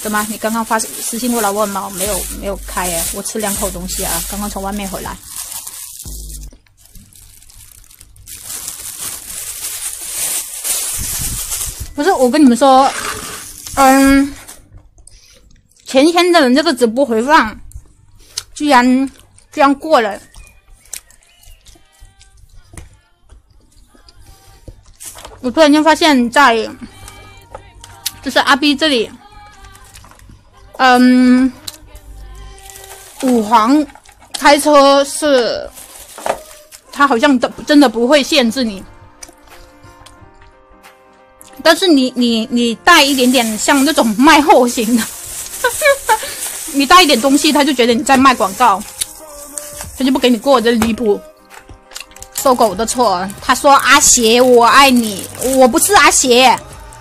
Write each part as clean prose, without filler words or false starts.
怎么？你刚刚发私信过来问吗？没有开哎，我吃2口东西啊，刚刚从外面回来。不是，我跟你们说，前天的这个直播回放，居然过了。我突然间发现在，就是阿 B 这里，五黄开车是，他好像真的不会限制你。但是你带一点点像那种卖货型的，你带一点东西，他就觉得你在卖广告，他就不给你过，这离谱。搜狗的错，他说阿邪我爱你，我不是阿邪，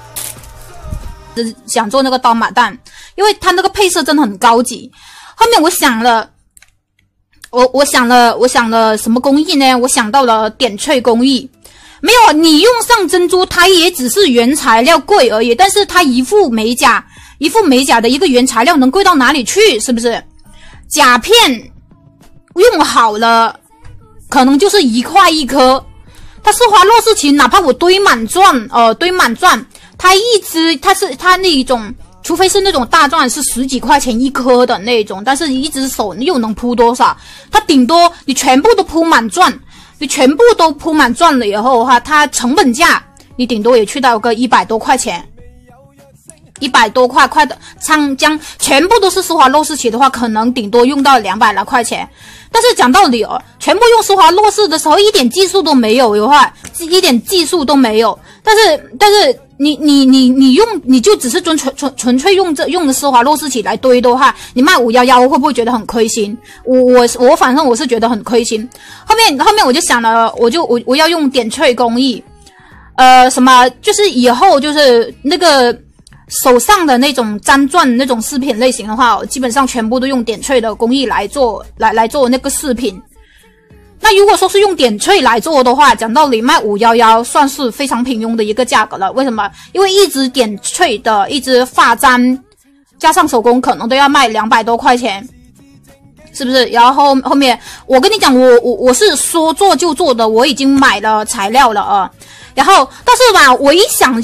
想做那个刀马旦，因为他那个配色真的很高级。后面我想了，我想了什么工艺呢？我想到了点翠工艺。没有，你用上珍珠，它也只是原材料贵而已。但是它一副美甲的一个原材料能贵到哪里去？是不是？甲片用好了，可能就是1块1颗。它丝滑洛氏奇，哪怕我堆满钻，它那一种，除非是那种大钻是10几块钱1颗的那种，但是一只手又能铺多少？它顶多你全部都铺满钻。你全部都铺满钻了以后的话，它成本价你顶多也去到个100多块钱，100多块的长江全部都是丝滑洛氏奇的话，可能顶多用到200来块钱。但是讲道理哦，全部用丝滑洛氏的时候，一点技术都没有的话，一点技术都没有。但是你用你就只是纯粹用的丝滑洛氏奇来堆的话，你卖511会不会觉得很亏心？我反正我是觉得很亏心。后面我就想了，我要用点翠工艺，什么就是以后就是那个手上的那种粘钻那种饰品类型的话，基本上全部都用点翠的工艺来做那个饰品。那如果说是用点翠来做的话，讲道理卖511算是非常平庸的一个价格了。为什么？因为一支点翠的一支发簪加上手工可能都要卖200多块钱，是不是？然后后面我跟你讲，我是说做就做的，我已经买了材料了啊。然后但是吧，我又一想，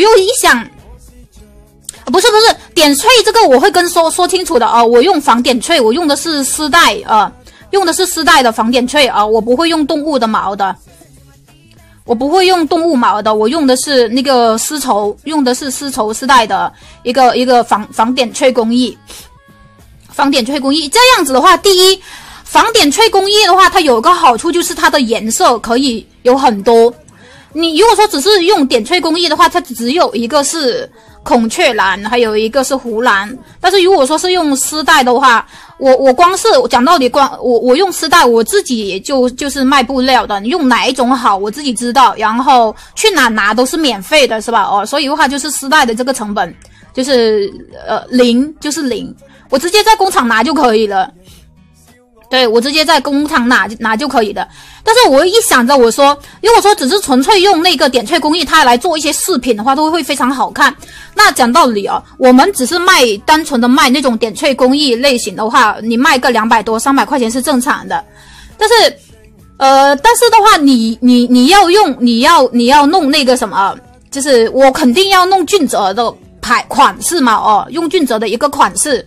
不是点翠这个我会跟说清楚的啊。我用仿点翠，我用的是丝带啊。用的是丝带的仿点翠啊，我不会用动物的毛的，我用的是那个丝绸，用的是丝绸丝带的一个仿点翠工艺。仿点翠工艺这样子的话，第一，仿点翠工艺的话，它有个好处就是它的颜色可以有很多。你如果说只是用点翠工艺的话，它只有一个是孔雀蓝，还有一个是湖蓝。但是如果说是用丝带的话，我光是讲道理，我用丝带，我自己也就是卖布料的，你用哪一种好我自己知道，然后去哪拿都是免费的，是吧？哦，所以的话就是丝带的这个成本就是零，我直接在工厂拿就可以了。对，我直接在工厂拿就可以的。但是我一想着，我说如果说只是纯粹用那个点翠工艺它来做一些饰品的话，都会非常好看。那讲道理啊，我们只是单纯的卖那种点翠工艺类型的话，你卖个200多300块钱是正常的。但是的话，你要弄那个什么，就是我肯定要弄俊泽的款式嘛，哦，用俊泽的一个款式，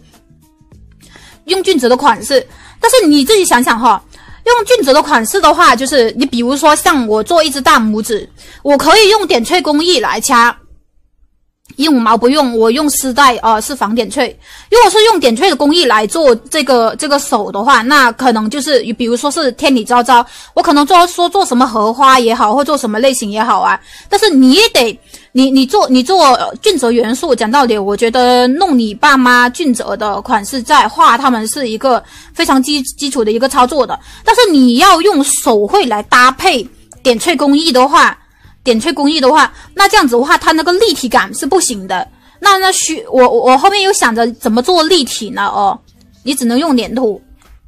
但是你自己想想哈，用俊泽的款式的话，就是你比如说像我做一只大拇指，我可以用点翠工艺来掐，15毛不用，我用丝带是仿点翠。如果是用点翠的工艺来做这个手的话，那可能就是比如说是天理昭昭，我可能做什么荷花也好，或做什么类型也好啊。但是你也得你做俊泽元素，讲道理，我觉得弄你爸妈俊泽的款式在画他们是一个非常基础的一个操作的。但是你要用手绘来搭配点翠工艺的话，那这样子的话，它那个立体感是不行的。我后面又想着怎么做立体呢？哦，你只能用粘土，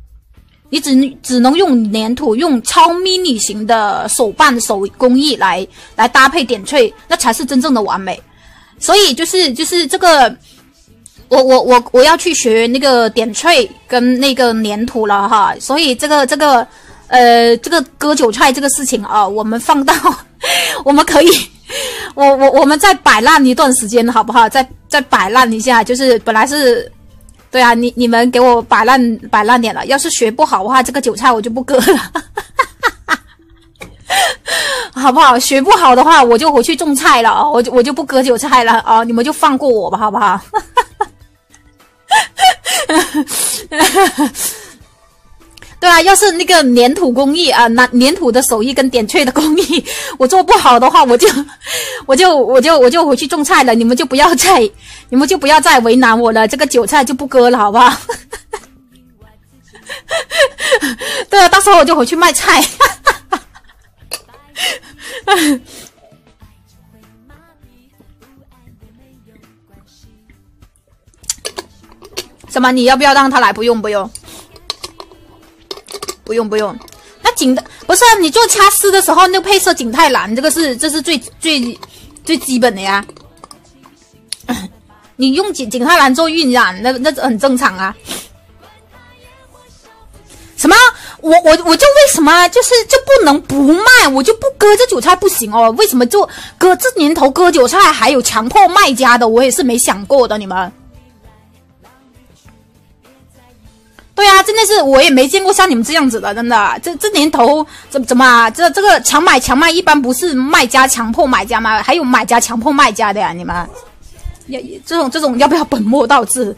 用超 mini 型的手办手工艺来搭配点翠，那才是真正的完美。所以就是这个我要去学那个点翠跟那个粘土了哈，所以这个割韭菜这个事情啊，我们放到我们可以我们再摆烂一段时间好不好？再摆烂一下，就是本来是对啊，你们给我摆烂点了，要是学不好的话，这个韭菜我就不割了。好不好？学不好的话，我就回去种菜了啊！我就不割韭菜了啊！你们就放过我吧，好不好？对啊，要是那个粘土工艺啊，粘土的手艺跟点翠的工艺，我做不好的话，我就回去种菜了。你们就不要再为难我了，这个韭菜就不割了，好不好？对啊，到时候我就回去卖菜。什么？你要不要让他来？不用。那不是你做掐丝的时候，那个配色景泰蓝，这是最基本的呀。你用景泰蓝做晕染，那很正常啊。什么？我就为什么就不能不卖？我就不割这韭菜不行哦？为什么就割这年头割韭菜还有强迫卖家的？我也是没想过的，你们。对啊，真的是我也没见过像你们这样子的，真的。这年头怎么啊？这个强买强卖一般不是卖家强迫买家吗？还有买家强迫卖家的呀，你们。这种要不要本末倒置？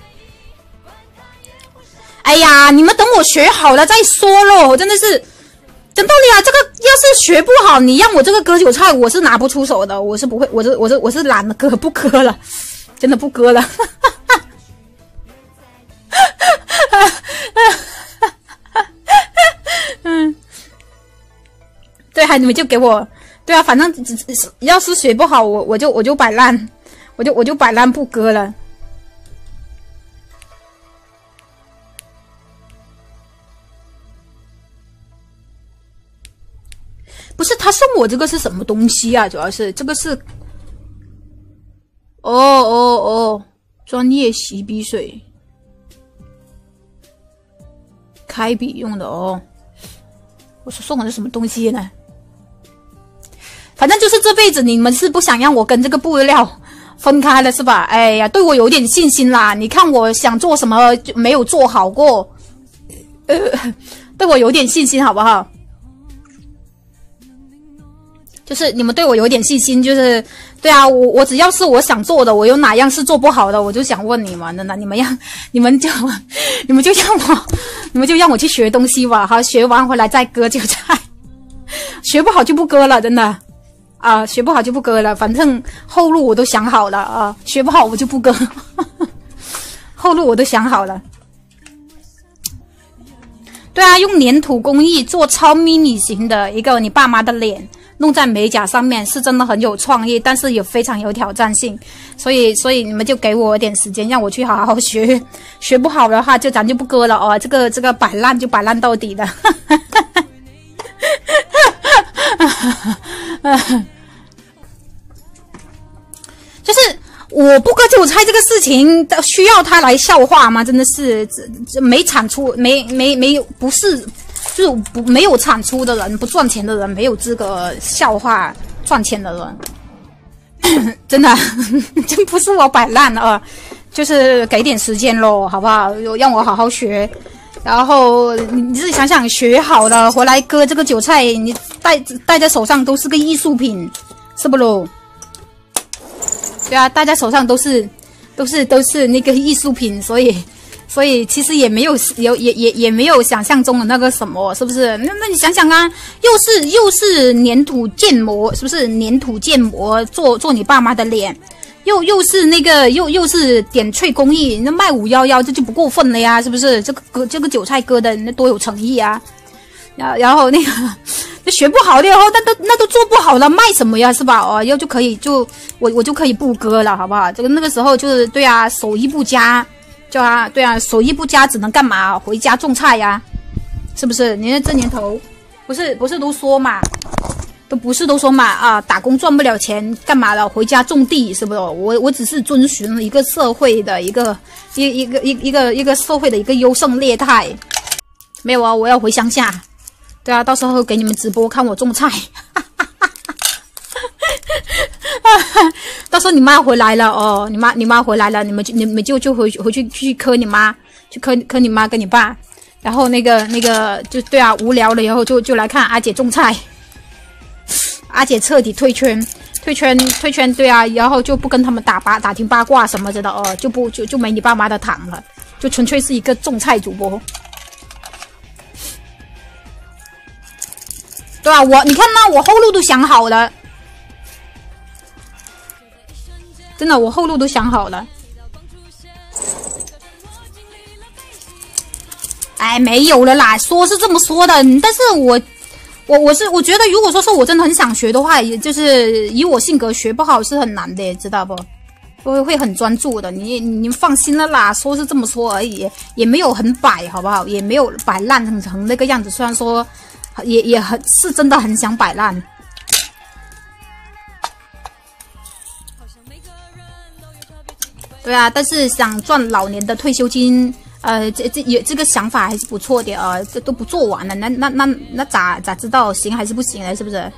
哎呀，你们等我学好了再说咯，真的是讲道理啊！这个要是学不好，你让我这个割韭菜，我是拿不出手的，我是不会，我是懒得割，不割了，真的不割了。对啊，你们就给我，对啊，反正要是学不好，我就摆烂，我就摆烂不割了。不是他送我这个是什么东西啊？主要是这个是，专业洗笔水，开笔用的哦。我说送我的什么东西呢？反正就是这辈子你们是不想让我跟这个布料分开了是吧？哎呀，对我有点信心啦！你看我想做什么就没有做好过，对我有点信心好不好？就是你们对我有点信心，就是对啊，我只要是我想做的，我有哪样是做不好的，我就想问你们，真的，你们就让我去学东西吧，好，学完回来再割韭菜，学不好就不割了，真的啊，学不好就不割了，反正后路我都想好了啊，学不好我就不割，后路我都想好了。对啊，用粘土工艺做超迷你型的一个你爸妈的脸。弄在美甲上面是真的很有创意，但是也非常有挑战性，所以你们就给我一点时间，让我去好好学，学不好的话咱就不割了哦，这个摆烂就摆烂到底了。就是我不割韭菜这个事情需要他来笑话吗？真的是这没产出，没不是。就是没有产出的人，不赚钱的人，没有资格笑话赚钱的人。真的，真不是我摆烂了，就是给点时间咯，好不好？让我好好学。然后你自己想想，学好了回来割这个韭菜，你戴在手上都是个艺术品，是不咯？对啊，戴在手上都是那个艺术品，所以其实也没有想象中的那个什么，是不是？那你想想啊，又是粘土建模，是不是？粘土建模做你爸妈的脸，又是那个又是点翠工艺，那卖511这就不过分了呀，是不是？这个韭菜割的那多有诚意啊！然后那个那学不好了后，那都做不好了，卖什么呀？是吧？哦，要就可以我就可以不割了，好不好？这个那个时候就是对啊，手艺不佳。对啊，手艺不佳只能干嘛？回家种菜呀，是不是？你看这年头，不是都说嘛， 都不是都说嘛啊，打工赚不了钱，干嘛了？回家种地是不是？我只是遵循一个社会的一个社会的一个优胜劣汰。没有啊，我要回乡下。对啊，到时候给你们直播看我种菜。到时候你妈回来了哦，你妈回来了，你们就回去磕你妈，去磕你妈跟你爸。然后那个就对啊，无聊了以后就来看阿姐种菜。阿姐彻底退圈，对啊，然后就不跟他们打听八卦什么的哦，就没你爸妈的糖了，就纯粹是一个种菜主播。对啊，你看嘛，我后路都想好了，真的，我后路都想好了。哎，没有了啦，说是这么说的，但是我觉得，如果说是我真的很想学的话，也就是以我性格学不好是很难的，知道不？会很专注的，你放心了啦，说是这么说而已，也没有很摆，好不好？也没有摆烂成那个样子，虽然说也很是真的很想摆烂。对啊，但是想赚老年的退休金。这个想法还是不错的啊，这都不做完了，那咋知道行还是不行呢？是不是？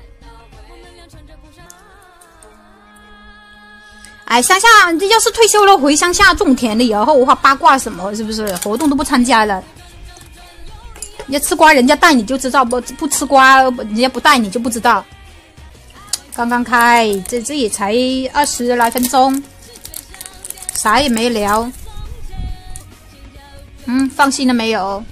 哎，乡下要是退休了回乡下种田了以后，我八卦什么？是不是活动都不参加了？你要吃瓜，人家带你就知道；不吃瓜，人家不带你就不知道。刚刚开，这也才20来分钟，啥也没聊。放心了没有？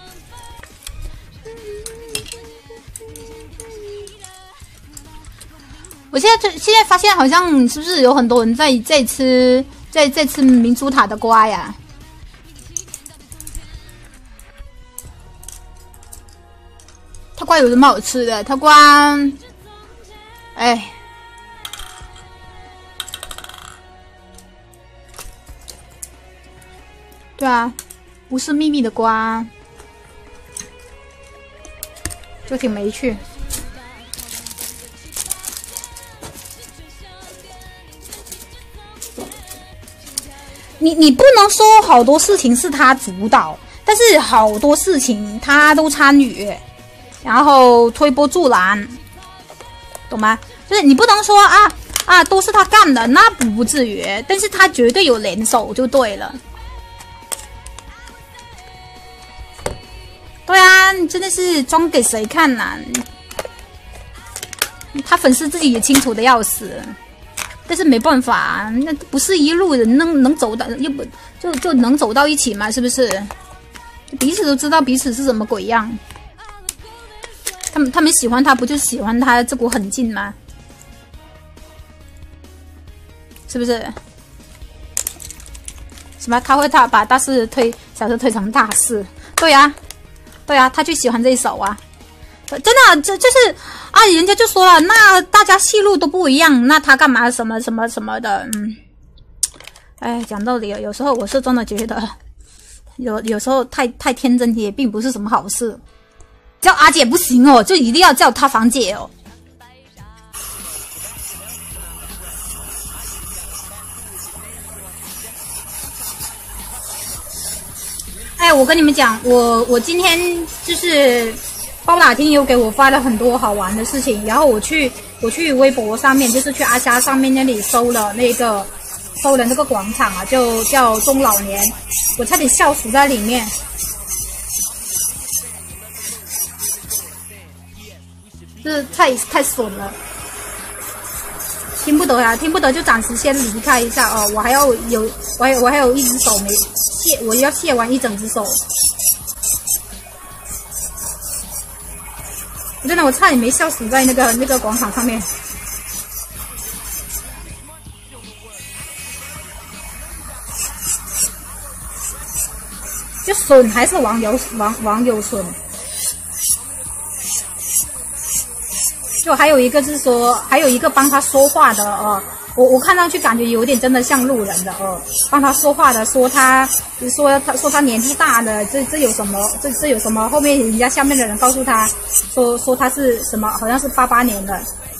我现在发现，好像是不是有很多人在吃明珠塔的瓜呀？它瓜有什么好吃的？它瓜，哎，对啊。不是秘密的瓜，就挺没趣。你不能说好多事情是他主导，但是好多事情他都参与，然后推波助澜，懂吗？就是你不能说啊都是他干的，那不至于，但是他绝对有联手就对了。对啊，你真的是装给谁看呐？他粉丝自己也清楚的要死，但是没办法，那不是一路人能走到，又不就能走到一起嘛？是不是？彼此都知道彼此是什么鬼样。他们喜欢他，不就喜欢他这股狠劲吗？是不是？什么？他会把小事推成大事？对呀。对啊，他就喜欢这一手啊，真的，就是啊，人家就说了，那大家戏路都不一样，那他干嘛什么的，哎，讲道理，有时候我是真的觉得，有时候太天真也并不是什么好事。叫阿姐不行哦，就一定要叫她房姐哦。哎，我跟你们讲，我今天就是包打听友给我发了很多好玩的事情，然后我去微博上面，就是去阿虾上面那里搜了那个广场啊，就叫中老年，我差点笑死在里面。这太损了，听不得呀，听不得就暂时先离开一下哦。我还有一只手没卸，我要卸完一整只手。真的，我差点没笑死在那个广场上面。就损还是网友损。就还有一个是说，还有一个帮他说话的我看上去感觉有点真的像路人的哦，帮他说话的说他年纪大了，这有什么这有什么？后面人家下面的人告诉他说他是什么，好像是88年的，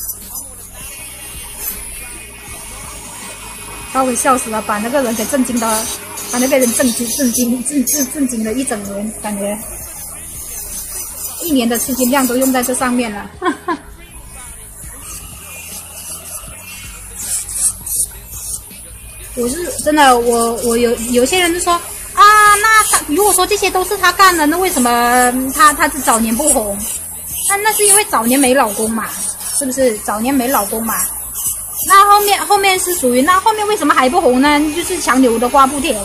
把我给笑死了，把那个人给震惊的，把那个人震惊了一整年，感觉1年的资金量都用在这上面了。哈哈。我是真的，我有些人就说啊，那如果说这些都是他干的，那为什么他是早年不红？那是因为早年没老公嘛，是不是？早年没老公嘛。那后面是属于那后面为什么还不红呢？就是强扭的瓜不甜。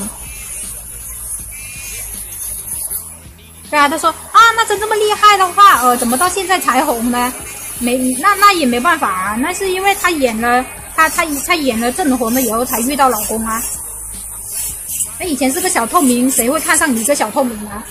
对啊，他说啊，那真这么厉害的话，怎么到现在才红呢？那也没办法啊，那是因为他演了。他演了正红了以后才遇到老公啊。那以前是个小透明，谁会看上你这小透明啊？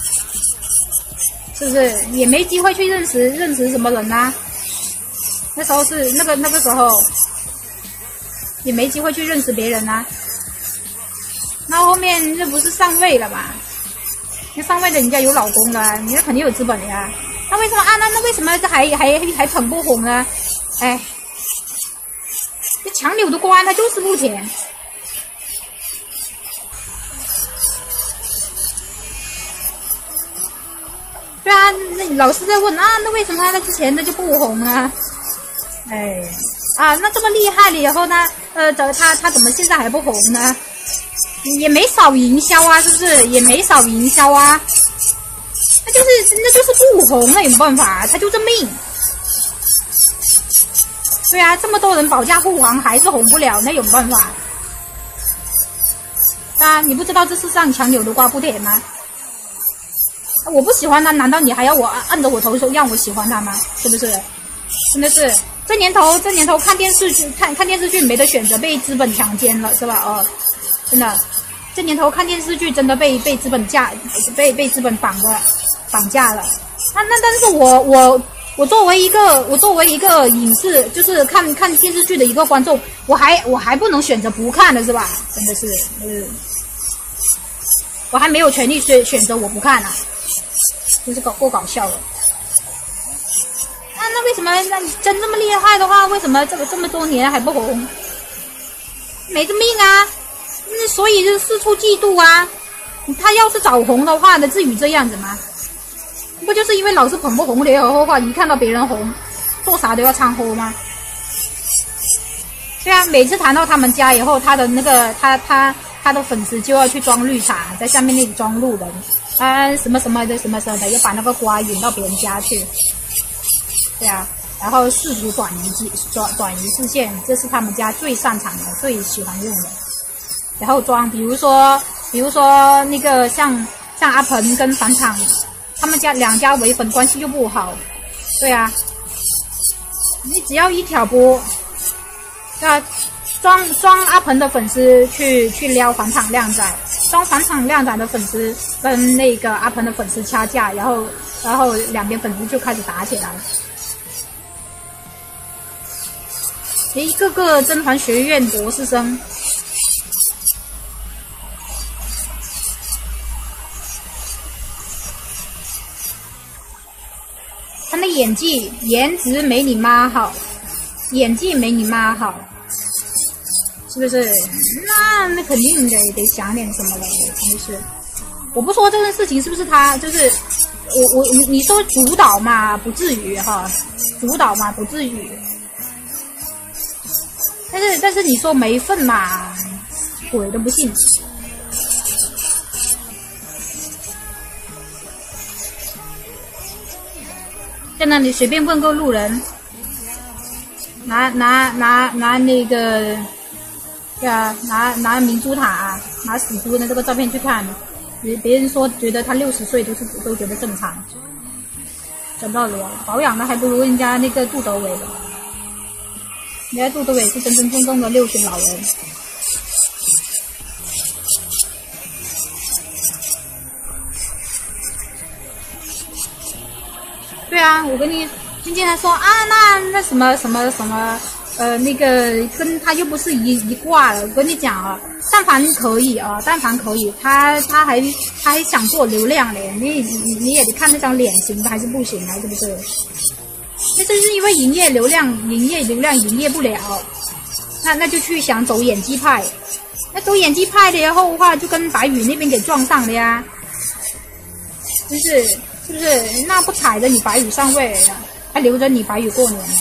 是不是？也没机会去认识什么人啊。那时候是那个时候也没机会去认识别人啊。那后面这不是上位了嘛？那上位的人家有老公了，人家肯定有资本的呀。那为什么啊？那为什么还捧不红呢？哎。这强扭的瓜它就是不甜。对啊，那老师在问啊，那为什么他之前的就不红啊？哎，啊，那这么厉害了以后呢？他怎么现在还不红呢？也没少营销啊，是不是？也没少营销啊。那就是不红，那有办法，他就这命。对啊，这么多人保驾护航还是红不了，那有办法？啊，你不知道这世上强扭的瓜不甜吗？我不喜欢他，难道你还要我按着我头说让我喜欢他吗？是不是？真的是这年头看电视剧没得选择，被资本强奸了是吧？真的，这年头看电视剧真的被资本被资本绑架了。但是我作为一个影视就是看电视剧的一个观众，我还不能选择不看的是吧？真的是，我还没有权利选择我不看啊，真是够搞笑的。那为什么那你真这么厉害的话，为什么这么多年还不红？没这命啊！那所以就四处嫉妒啊。他要是早红的话，那至于这样子吗？不就是因为老是捧不红了以后的话，一看到别人红，做啥都要掺和吗？对啊，每次谈到他们家以后，他的那个他的粉丝就要去装绿茶，在下面那里装路人啊，什么什么的，要把那个瓜引到别人家去。对啊，然后试图转移视线，这是他们家最擅长的、最喜欢用的。然后装，比如说那个像阿鹏跟返场。他们家两家唯粉关系就不好，对啊，你只要一挑拨，啊，装阿鹏的粉丝去撩返场靓仔，装返场靓仔的粉丝跟那个阿鹏的粉丝掐架，然后两边粉丝就开始打起来了。一个个甄嬛学院博士生。他那演技颜值没你妈好，演技没你妈好，是不是？那肯定得想点什么了，真的是。我不说这件事情是不是他，就是你说主导嘛，不至于哈，主导嘛不至于。但是你说没份嘛，鬼都不信。在那里随便问个路人，拿那个，对啊，拿明珠塔，拿死猪的这个照片去看，别人说觉得他60岁都觉得正常，讲道理啊，保养的还不如人家那个杜德伟的，人家杜德伟是真真正正的60老人。对啊，我跟你今天还说啊，那什么那个跟他又不是一挂了。我跟你讲啊，但凡可以啊，但凡可以，他还想做流量嘞，你也得看那张脸行的还是不行啊，是不是？那这是因为营业流量营业不了，那就去想走演技派，那走演技派的后的话，就跟白宇那边给撞上了呀，是不是？那不踩着你白宇上位了，还留着你白宇过年呢？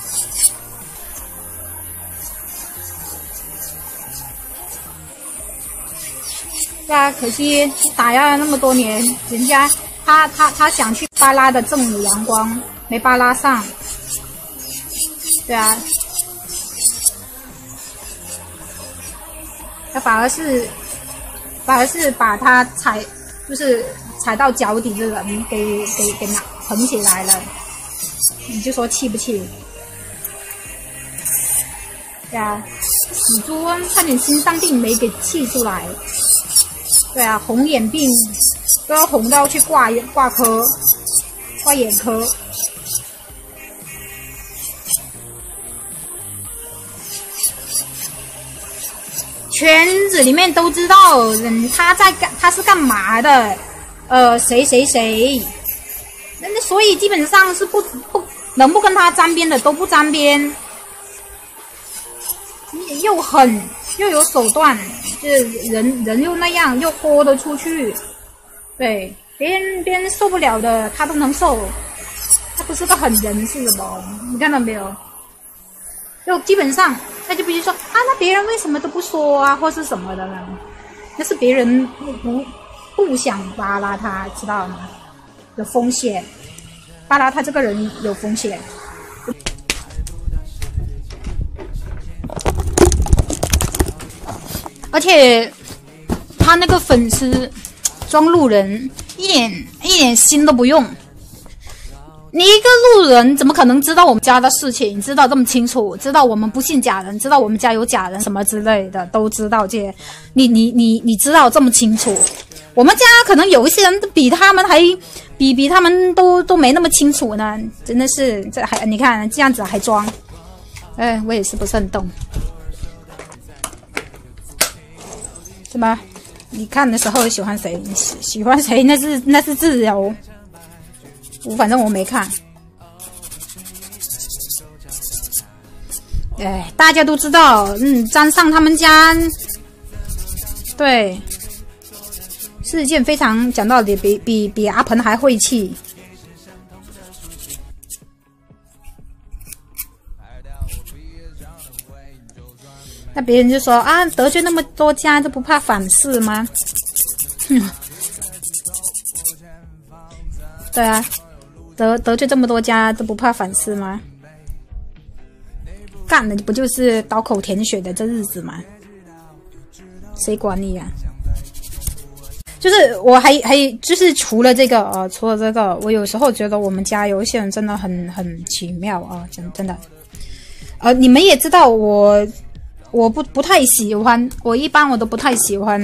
对啊，可惜打压了那么多年，人家他想去巴拉的正午阳光，没巴拉上。对啊，他反而是把他踩到脚底的人给捧起来了，你就说气不气？对啊，死猪差点心脏病没给气出来。对啊，红眼病都要红到去挂眼科。圈子里面都知道，他是干嘛的？谁？那所以基本上是不能不跟他沾边的都不沾边，又狠又有手段。就是人又那样，又豁得出去，对，别人受不了的，他都能受，他不是个狠人是什么？你看到没有？就基本上，那就必须说啊，那别人为什么都不说啊，或是什么的呢？那是别人不想扒拉他，知道吗？有风险，扒拉他这个人有风险。而且他那个粉丝装路人，一点心都不用。你一个路人怎么可能知道我们家的事情？知道这么清楚？知道我们不信假人？知道我们家有假人什么之类的都知道这些？你知道这么清楚？我们家可能有一些人比他们还比他们都没那么清楚呢，真的是这还你看这样子还装，我也是不是很懂。是吧？你看的时候喜欢谁？喜欢谁那是自由。反正我没看。大家都知道，沾上他们家，对，是一件非常讲道理，比阿鹏还晦气。那别人就说啊，得罪那么多家都不怕反噬吗？对啊，得罪这么多家都不怕反噬吗？干的不就是刀口舔血的这日子吗？谁管你啊？就是我还就是除了这个，我有时候觉得我们家有一些人真的很奇妙啊，真的。你们也知道我不太喜欢，我一般我都不太喜欢，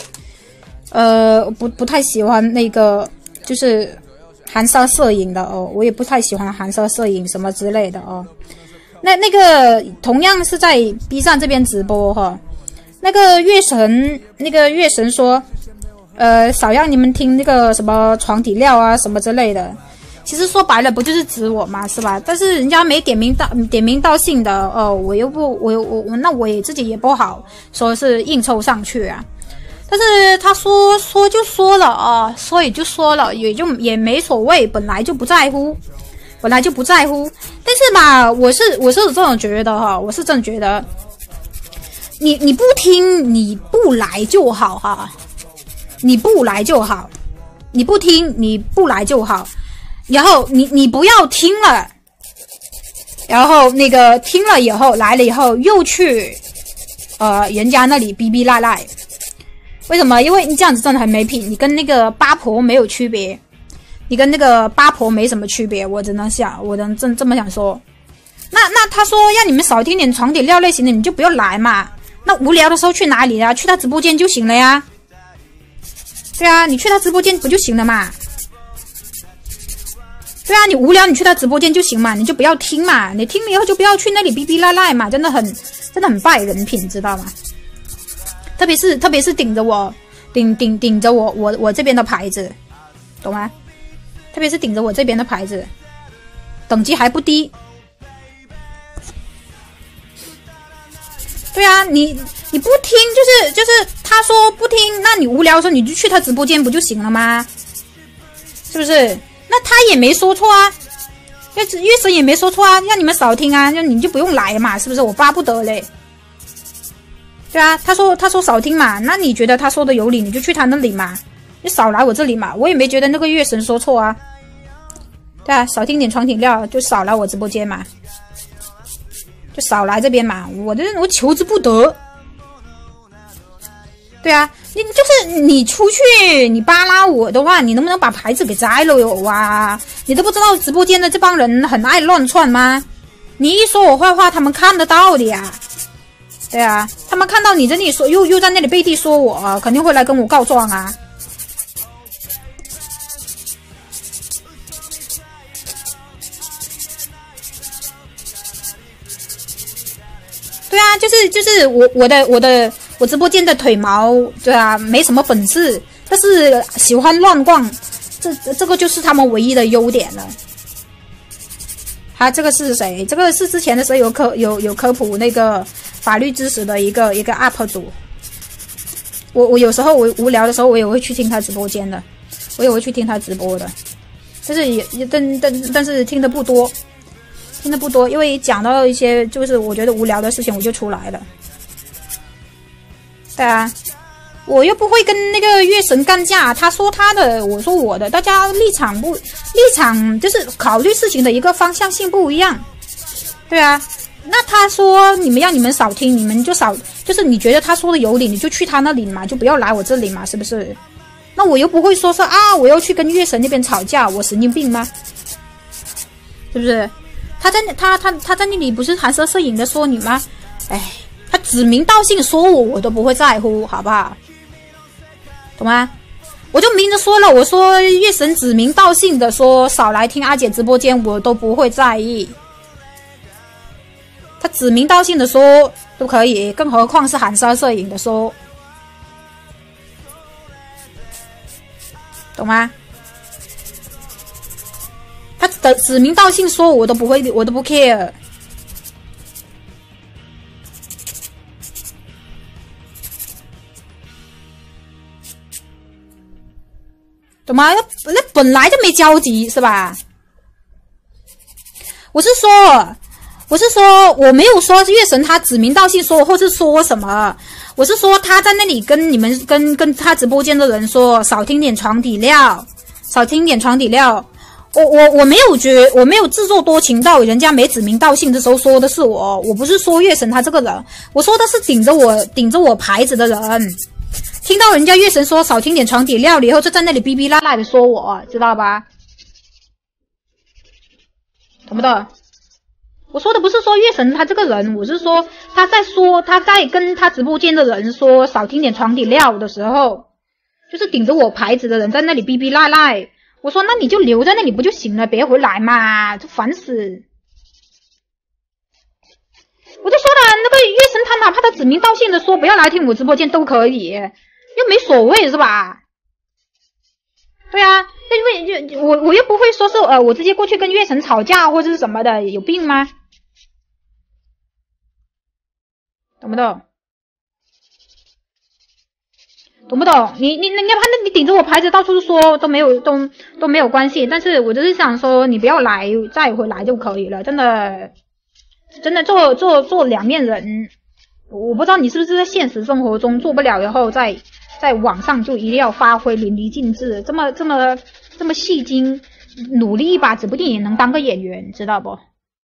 不太喜欢那个就是含沙射影的哦，我也不太喜欢含沙射影什么之类的哦。那个同样是在 B 站这边直播哈，那个月神说，少让你们听那个什么床底料啊什么之类的。其实说白了不就是指我嘛，是吧？但是人家没点名道姓的，我又不那我也自己也不好说是硬凑上去啊。但是他说就说了啊，说也就说了，也没所谓，本来就不在乎。但是吧，我是这种觉得哈，我是这种觉得，你不听，你不来就好哈，你不来就好，你不听，你不来就好。然后你不要听了，然后那个听了以后来了以后又去人家那里逼逼赖赖，为什么？因为你这样子真的很没品，你跟那个八婆没有区别，你跟那个八婆没什么区别，我只能这么想说。那他说让你们少听点床底料类型的，你就不要来嘛。那无聊的时候去哪里呀？去他直播间就行了呀。对啊，你去他直播间不就行了嘛？ 对啊，你无聊你去他直播间就行嘛，你就不要听嘛，你听了以后就不要去那里逼逼赖赖嘛，真的很败人品，知道吗？特别是顶着我这边的牌子，懂吗？特别是顶着我这边的牌子，等级还不低。对啊，你不听就是他说不听，那你无聊的时候你就去他直播间不就行了吗？是不是？那他也没说错啊，月神也没说错啊，让你们少听啊，那你就不用来嘛，是不是？我巴不得嘞。对啊，他说少听嘛，那你觉得他说的有理，你就去他那里嘛，你少来我这里嘛，我也没觉得那个月神说错啊。对啊，少听点床挺料，就少来我直播间嘛，就少来这边嘛，我求之不得。对啊，你出去你扒拉我的话，你能不能把牌子给摘了有啊？你都不知道直播间的这帮人很爱乱窜吗？你一说我坏话，他们看得到的呀。对啊，他们看到你在那里说，又在那里背地说我，肯定会来跟我告状啊。对啊，就是我直播间的腿毛，对啊，没什么本事，但是喜欢乱逛，这个就是他们唯一的优点了。这个是谁？这个是之前的时候有科普那个法律知识的一个 UP 主。我有时候我无聊的时候，我也会去听他直播间的，我也会去听他直播的，就是但是听的不多，因为讲到一些就是我觉得无聊的事情，我就出来了。对啊，我又不会跟那个月神干架，他说他的，我说我的，大家立场就是考虑事情的一个方向性不一样。对啊，那他说你们少听，你们就少，就是你觉得他说的有理，你就去他那里嘛，就不要来我这里嘛，是不是？那我又不会说我要去跟月神那边吵架，我神经病吗？是不是？他在那里不是含沙射影的说你吗？哎，他指名道姓说我都不会在乎，好不好？懂吗？我就明着说了，我说月神指名道姓的说少来听阿姐直播间，我都不会在意。他指名道姓的说都可以，更何况是含沙射影的说，懂吗？他的指名道姓说我都不 care。懂吗？那本来就没交集是吧？我是说我没有说月神他指名道姓说或是说什么，我是说他在那里跟你们跟他直播间的人说少听点床底料，少听点床底料。我没有自作多情到人家没指名道姓的时候说的是我不是说月神他这个人，我说的是顶着我牌子的人。听到人家月神说少听点床底料了以后，就在那里逼逼赖赖的说我，知道吧？懂不懂？我说的不是说月神他这个人，我是说他在跟他直播间的人说少听点床底料的时候，就是顶着我牌子的人在那里逼逼赖赖。我说那你就留在那里不就行了，别回来嘛，就烦死。我就说了，那个月神他哪怕他指名道姓的说不要来听我直播间都可以，又没所谓是吧？对啊，因为我又不会说是我直接过去跟月神吵架或者是什么的，有病吗？懂不懂？懂不懂？你哪怕你顶着我牌子到处说都没有关系，但是我就是想说你不要来再回来就可以了，真的做两面人。我不知道你是不是在现实生活中做不了，然后在网上就一定要发挥淋漓尽致，这么戏精，努力一把指不定也能当个演员，知道不？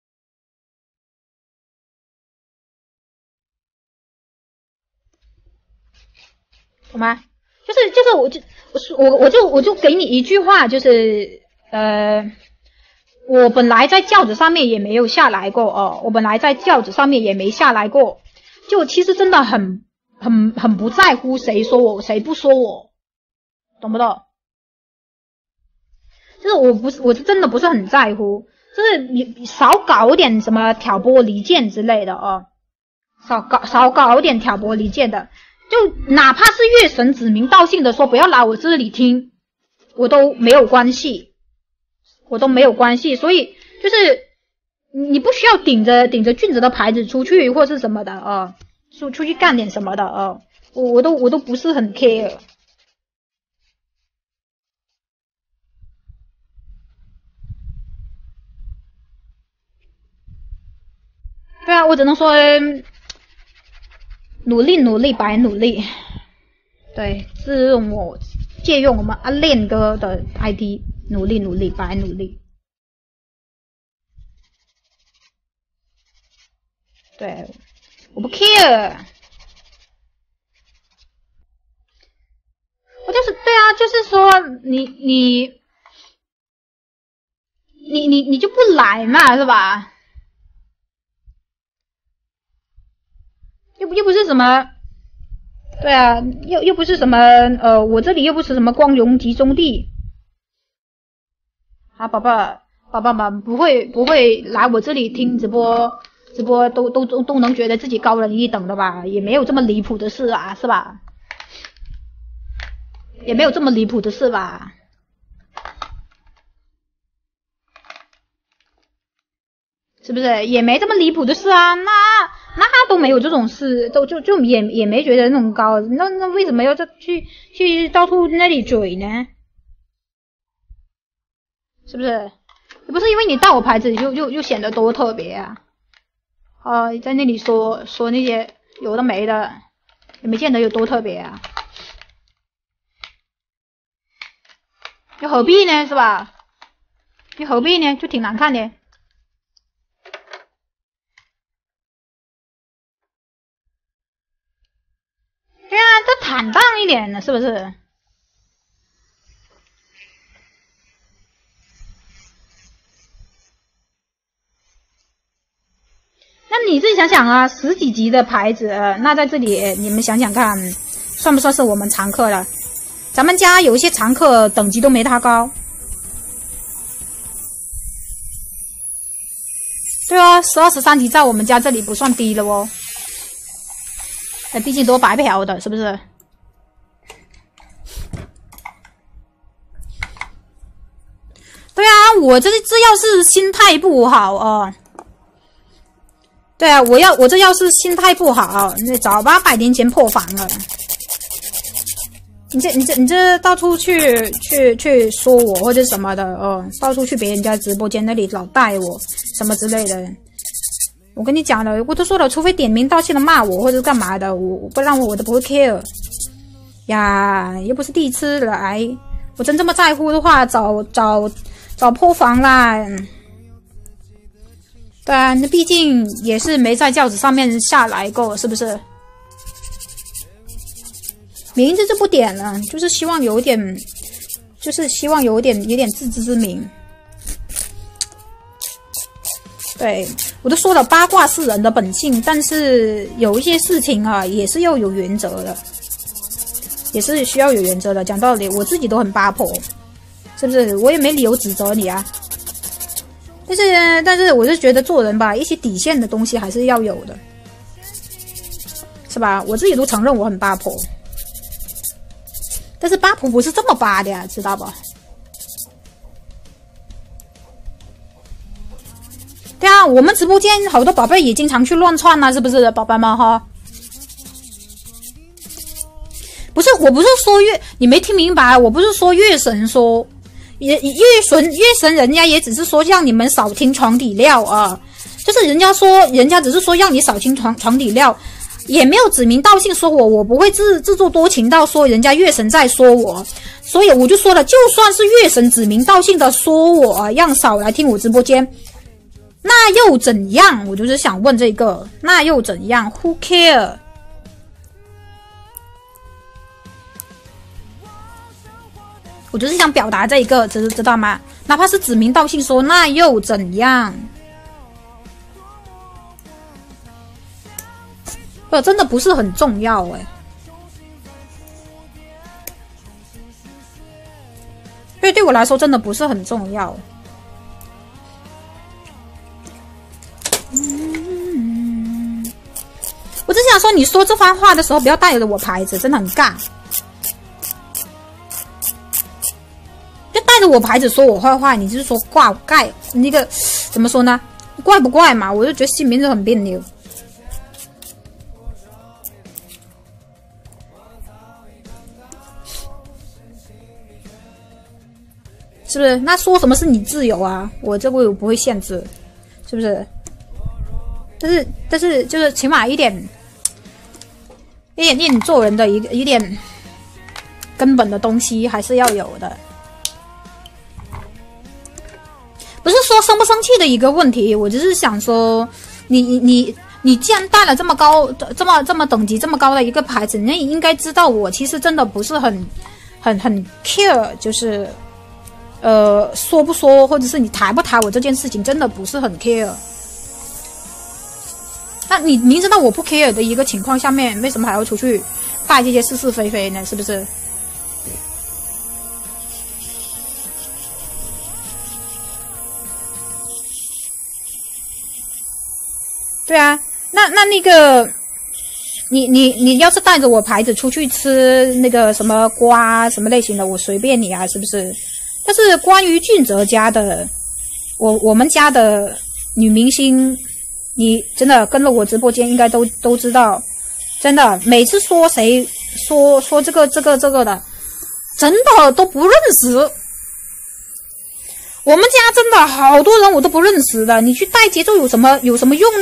懂吗？我就给你一句话，就是我本来在轿子上面也没有下来过哦，我本来在轿子上面也没下来过，就其实真的很不在乎谁说我谁不说我，懂不懂？ 就是我是真的不是很在乎，就是你少搞点什么挑拨离间之类的哦，少搞点挑拨离间的，就哪怕是月神指名道姓的说不要来我这里听，我都没有关系，所以就是你不需要顶着俊子的牌子出去或是什么的啊，出去干点什么的啊，我都不是很 care。对啊，我只能说努力白努力。对，借用我们阿练哥的 ID， 努力白努力。对，我不 care。我就是对啊，就是说你就不来嘛，是吧？又不是什么，对啊，又不是什么我这里又不是什么光荣集中地啊，宝宝们不会来我这里听直播都能觉得自己高人一等的吧？也没有这么离谱的事啊，是吧？也没有这么离谱的事吧？是不是？也没这么离谱的事啊？那都没有这种事，就也没觉得那种高，那为什么要去到处那里嘴呢？是不是？也不是因为你带我牌子就显得多特别啊！在那里说那些有的没的，也没见得有多特别啊。又何必呢？是吧？又何必呢？就挺难看的。对啊，这坦荡一点的，是不是？那你自己想想啊，10几级的牌子，那在这里你们想想看，算不算是我们常客了？咱们家有一些常客等级都没他高。对啊，12、13级在我们家这里不算低了哦。毕竟都白嫖的，是不是？对啊，我这要是心态不好啊，对啊，我这要是心态不好，那早800年前破防了。你这到处去说我或者什么的哦，到处去别人家直播间那里老带我什么之类的。我跟你讲了，我都说了，除非点名道姓的骂我或者干嘛的，我不让我都不会 care 呀，又不是第一次来，我真这么在乎的话，早破防啦。对啊，那毕竟也是没在轿子上面下来过，是不是？名字就不点了，就是希望有点自知之明。对，我都说了，八卦是人的本性，但是有一些事情啊，也是要有原则的，也是需要有原则的。讲道理，我自己都很八婆，是不是？我也没理由指责你啊。但是，我是觉得做人吧，一些底线的东西还是要有的，是吧？我自己都承认我很八婆，但是八婆不是这么八的呀，知道不？对啊，我们直播间好多宝贝也经常去乱窜啊，是不是，宝贝们哈？不是，我不是说你没听明白，我不是说月神说，月神人家也只是说让你们少听床底料啊，就是人家只是说让你少听床底料，也没有指名道姓说我不会自作多情到说人家月神在说我，所以我就说了，就算是月神指名道姓的说我让少来听我直播间。那又怎样？我就是想问这个，那又怎样 ？Who care？ 我就是想表达这一个，知道吗？哪怕是指名道姓说，那又怎样？真的不是很重要所以对我来说真的不是很重要。我只想说，你说这番话的时候不要带着我牌子，真的很尬。就带着我牌子说我坏话，你就是说怪那个怎么说呢？怪不怪嘛？我就觉得心里面就很别扭。是不是？那说什么是你自由啊？我这个我不会限制，是不是？但是就是起码一点做人的一点根本的东西还是要有的，不是说生不生气的一个问题。我只是想说，你既然带了这么高、这么等级这么高的一个牌子，你应该知道我其实真的不是很 care， 就是说不说或者是你抬不抬我这件事情，真的不是很 care。那你明知道我不 care 的一个情况下面，为什么还要出去带这些是是非非呢？是不是？对啊，那个，你要是带着我牌子出去吃那个什么瓜什么类型的，我随便你啊，是不是？但是关于俊哲家的，我们家的女明星。你真的跟了我直播间，应该都知道，真的每次说谁说这个的，真的都不认识。我们家真的好多人我都不认识的，你去带节奏有什么用呢？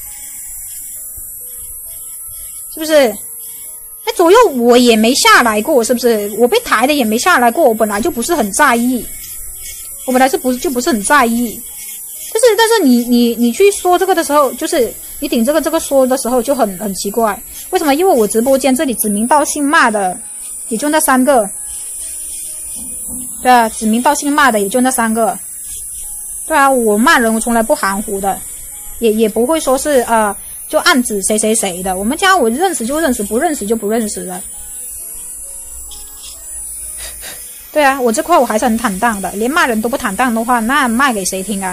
是不是？哎，左右我也没下来过，是不是？我被抬的也没下来过，我本来就不是很在意，我本来就不是很在意。但是你去说这个的时候，就是你顶这个说的时候就很奇怪，为什么？因为我直播间这里指名道姓骂的也就那3个，对啊，指名道姓骂的也就那3个，对啊，我骂人我从来不含糊的，也不会说是就暗指谁谁谁的，我们家我认识就认识，不认识就不认识了。对啊，我这块我还是很坦荡的，连骂人都不坦荡的话，那骂给谁听啊？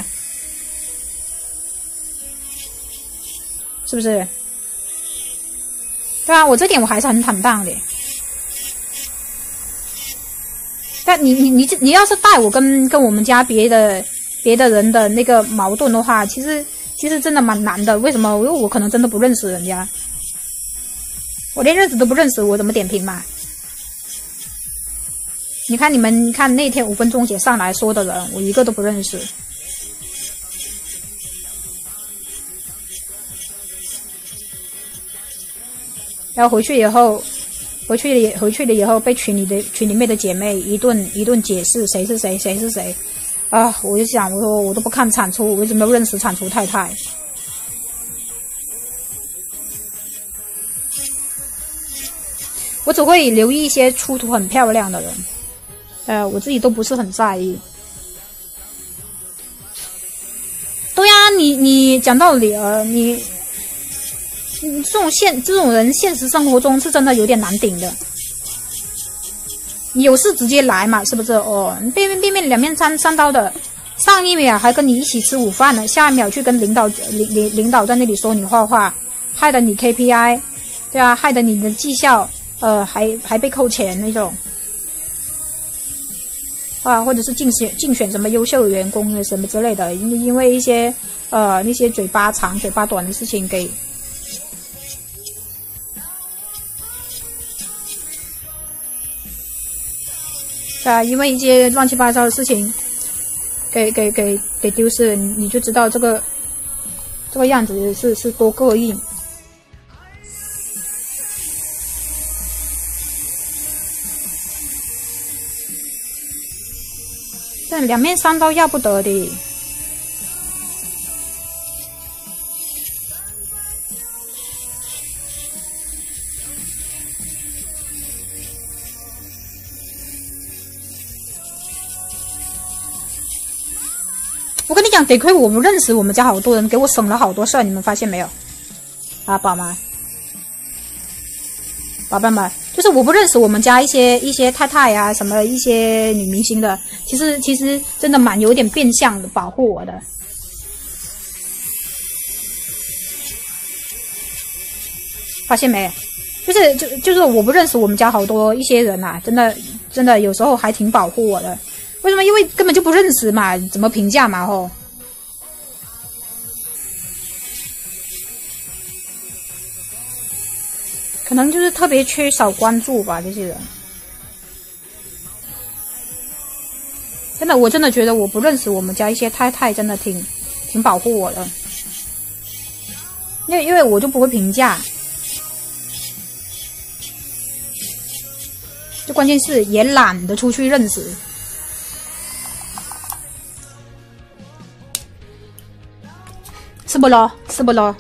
是不是？对啊，我这点我还是很坦荡的。但你要是带我跟我们家别的人的那个矛盾的话，其实真的蛮难的。为什么？因为我可能真的不认识人家，我连认识都不认识，我怎么点评嘛？你看你们看那天5分钟姐上来说的人，我一个都不认识。然后回去了以后被群里面的姐妹一顿解释谁是谁啊！我就想，我说我都不看产出，我为什么要认识产出太太？我只会留意一些出图很漂亮的人，我自己都不是很在意。对呀，你讲道理你这种人现实生活中是真的有点难顶的。你有事直接来嘛，是不是？哦，变两面三刀的，上一秒还跟你一起吃午饭呢，下一秒去跟领导在那里说你坏话，害得你 KPI， 对啊，害得你的绩效还被扣钱那种。啊，或者是竞选什么优秀员工什么之类的，因为一些那些嘴巴长嘴巴短的事情给因为一些乱七八糟的事情给丢失，你就知道这个样子是多膈应。但两面三刀要不得的。我跟你讲，得亏我不认识我们家好多人，给我省了好多事儿，你们发现没有？啊，宝贝们， 就是我不认识我们家一些太太啊，什么一些女明星的，其实真的有点变相的保护我的。发现没？就是我不认识我们家好多一些人啊，真的有时候还挺保护我的。为什么？因为根本就不认识嘛，怎么评价嘛吼？可能就是特别缺少关注吧，这些人。真的，我真的觉得我不认识我们家一些太太，真的挺保护我的。因为我就不会评价，就关键是也懒得出去认识。是不咯？是不咯？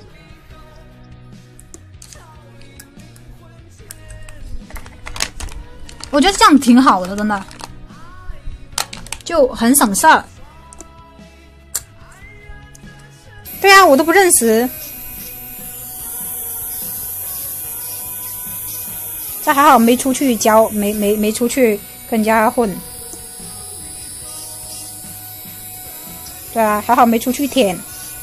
我觉得这样挺好的，真的，就很省事儿。对啊，我都不认识，这还好没出去交，没出去跟人家混。对啊，还好没出去舔。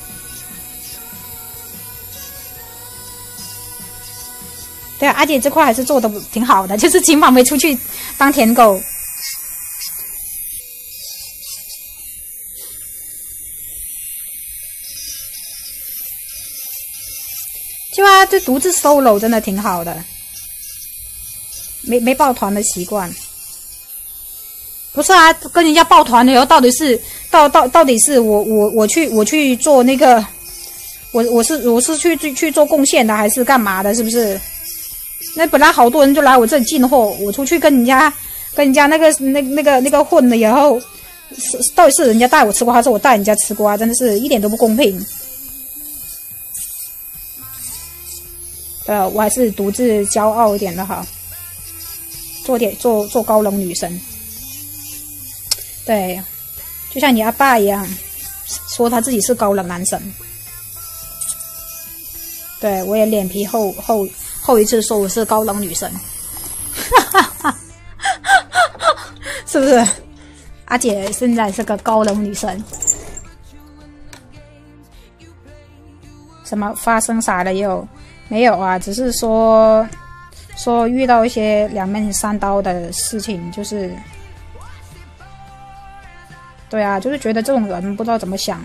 对啊，阿姐这块还是做的挺好的，就是起码没出去当舔狗。就啊，这独自 solo 真的挺好的，没抱团的习惯。不是啊，跟人家抱团的以后，到底是我去做那个，我是去做贡献的，还是干嘛的？是不是？那本来好多人就来我这里进货，我出去跟人家那个混了以后，到底是人家带我吃瓜，还是我带人家吃瓜？真的是一点都不公平。我还是独自骄傲一点的好，做高冷女生。对，就像你阿爸一样，说他自己是高冷男神。对，我也脸皮厚一次说我是高冷女神，是不是？阿姐现在是个高冷女神。什么发生啥了又？没有啊，只是说遇到一些两面三刀的事情，就是对啊，就是觉得这种人不知道怎么想。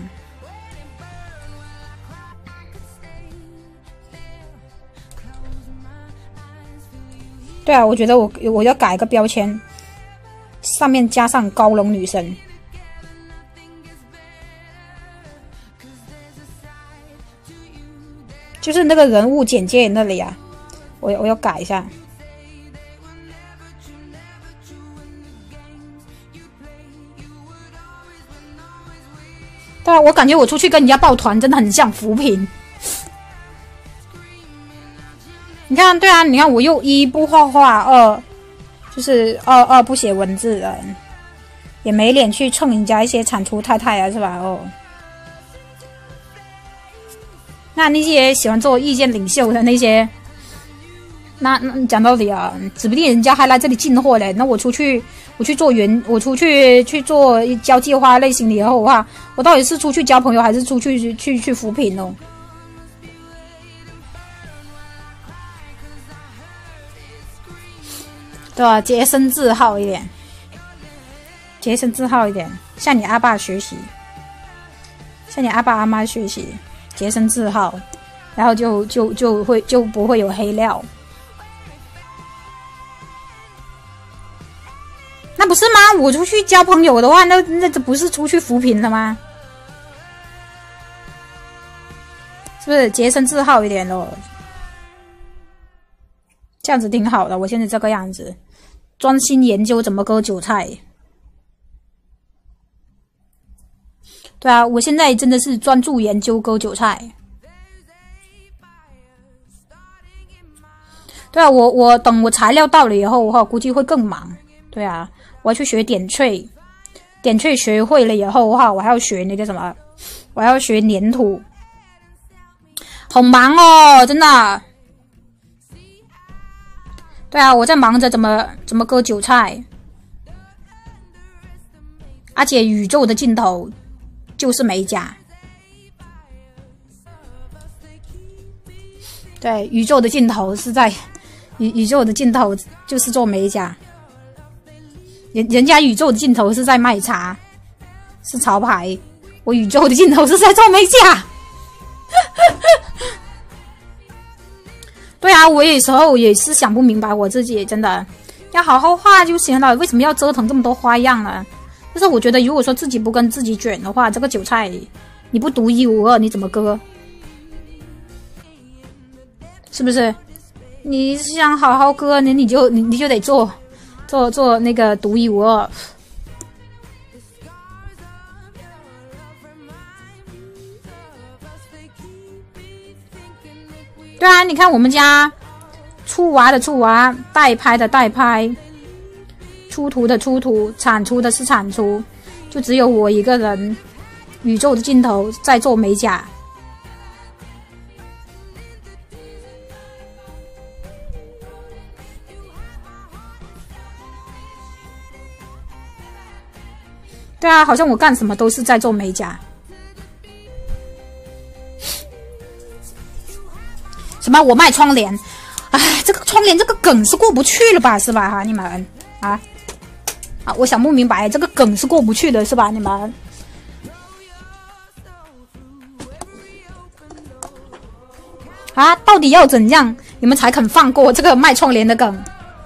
对啊，我觉得我要改个标签，上面加上高冷女神。就是那个人物简介那里啊，我要改一下。对啊，我感觉我出去跟人家抱团真的很像扶贫。你看，对啊，你看我又一不画画，二就是二不写文字的，也没脸去蹭人家一些产出太太啊，是吧？哦，那些喜欢做意见领袖的那些，那讲道理啊，指不定人家还来这里进货嘞。那我出去做交际花类型的以后的话，我到底是出去交朋友，还是出去扶贫哦？对吧？洁身自好一点，向你阿爸学习，向你阿爸阿妈学习，洁身自好，然后就不会有黑料。那不是吗？我出去交朋友的话，那这不是出去扶贫了吗？是不是洁身自好一点咯？这样子挺好的，我现在这个样子。专心研究怎么割韭菜。对啊，我现在真的是专注研究割韭菜。对啊，我等我材料到了以后，我估计会更忙。对啊，我要去学点翠，点翠学会了以后的话，我还要学那个什么，我还要学粘土，好忙哦，真的。 对啊，我在忙着怎么割韭菜，而且宇宙的尽头就是美甲。对，宇宙的尽头是在宇宙的尽头就是做美甲，人家宇宙的尽头是在卖茶，是潮牌，我宇宙的尽头是在做美甲。对啊，我有时候也是想不明白，我自己真的要好好画就行了，为什么要折腾这么多花样呢？但是我觉得，如果说自己不跟自己卷的话，这个韭菜你不独一无二，你怎么割？是不是？你想好好割，你就得做那个独一无二。对啊，你看我们家出娃的出娃，代拍的代拍，出图的出图，产出的是产出，就只有我一个人，宇宙的尽头在做美甲。对啊，好像我干什么都是在做美甲。什么？我卖窗帘？哎，这个窗帘这个梗是过不去了吧？是吧？哈，你们啊，我想不明白，这个梗是过不去的，是吧？你们啊，到底要怎样你们才肯放过这个卖窗帘的梗？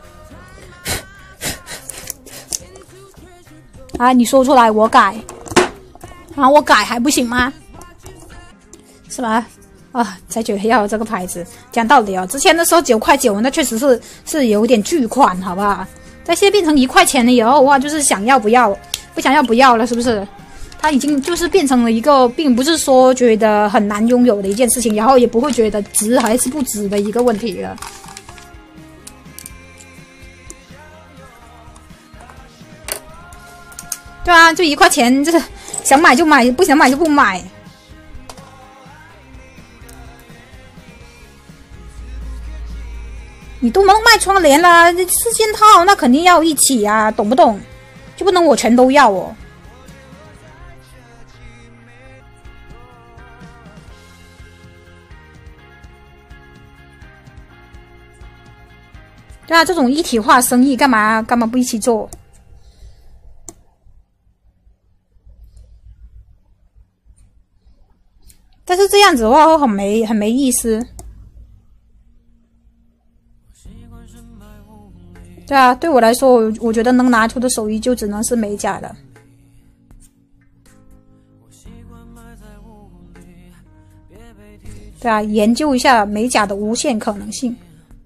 啊，你说出来我改，啊，我改还不行吗？是吧？啊，才觉得要这个牌子。讲道理哦，之前的时候9块9，那确实是有点巨款，好不好？但现在变成1块钱了以后，哇，就是想要不要，不想要不要了，是不是？它已经就是变成了一个，并不是说觉得很难拥有的一件事情，然后也不会觉得值还是不值的一个问题了。对啊，就1块钱，这想买就买，不想买就不买。你都能卖窗帘了，4件套那肯定要一起啊，懂不懂？就不能我全都要哦。对啊，这种一体化生意干嘛不一起做？但是这样子的话很没意思。对啊，对我来说，我觉得能拿出的手艺就只能是美甲了。对啊，研究一下美甲的无限可能性，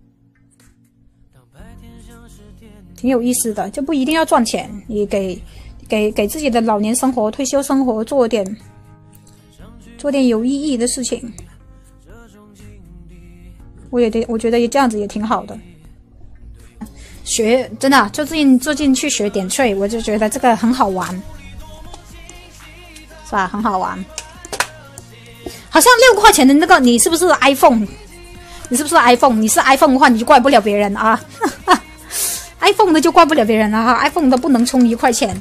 挺有意思的。就不一定要赚钱，你给自己的老年生活、退休生活做点有意义的事情。我觉得这样子也挺好的。学真的，就最近去学点缀，我就觉得这个很好玩，是吧？很好玩。好像6块钱的那个，你是不是 iPhone？ 你是不是 iPhone？ 你是 iPhone 的话，你就怪不了别人啊。iPhone 的就怪不了别人了哈 ，iPhone 的不能充1块钱。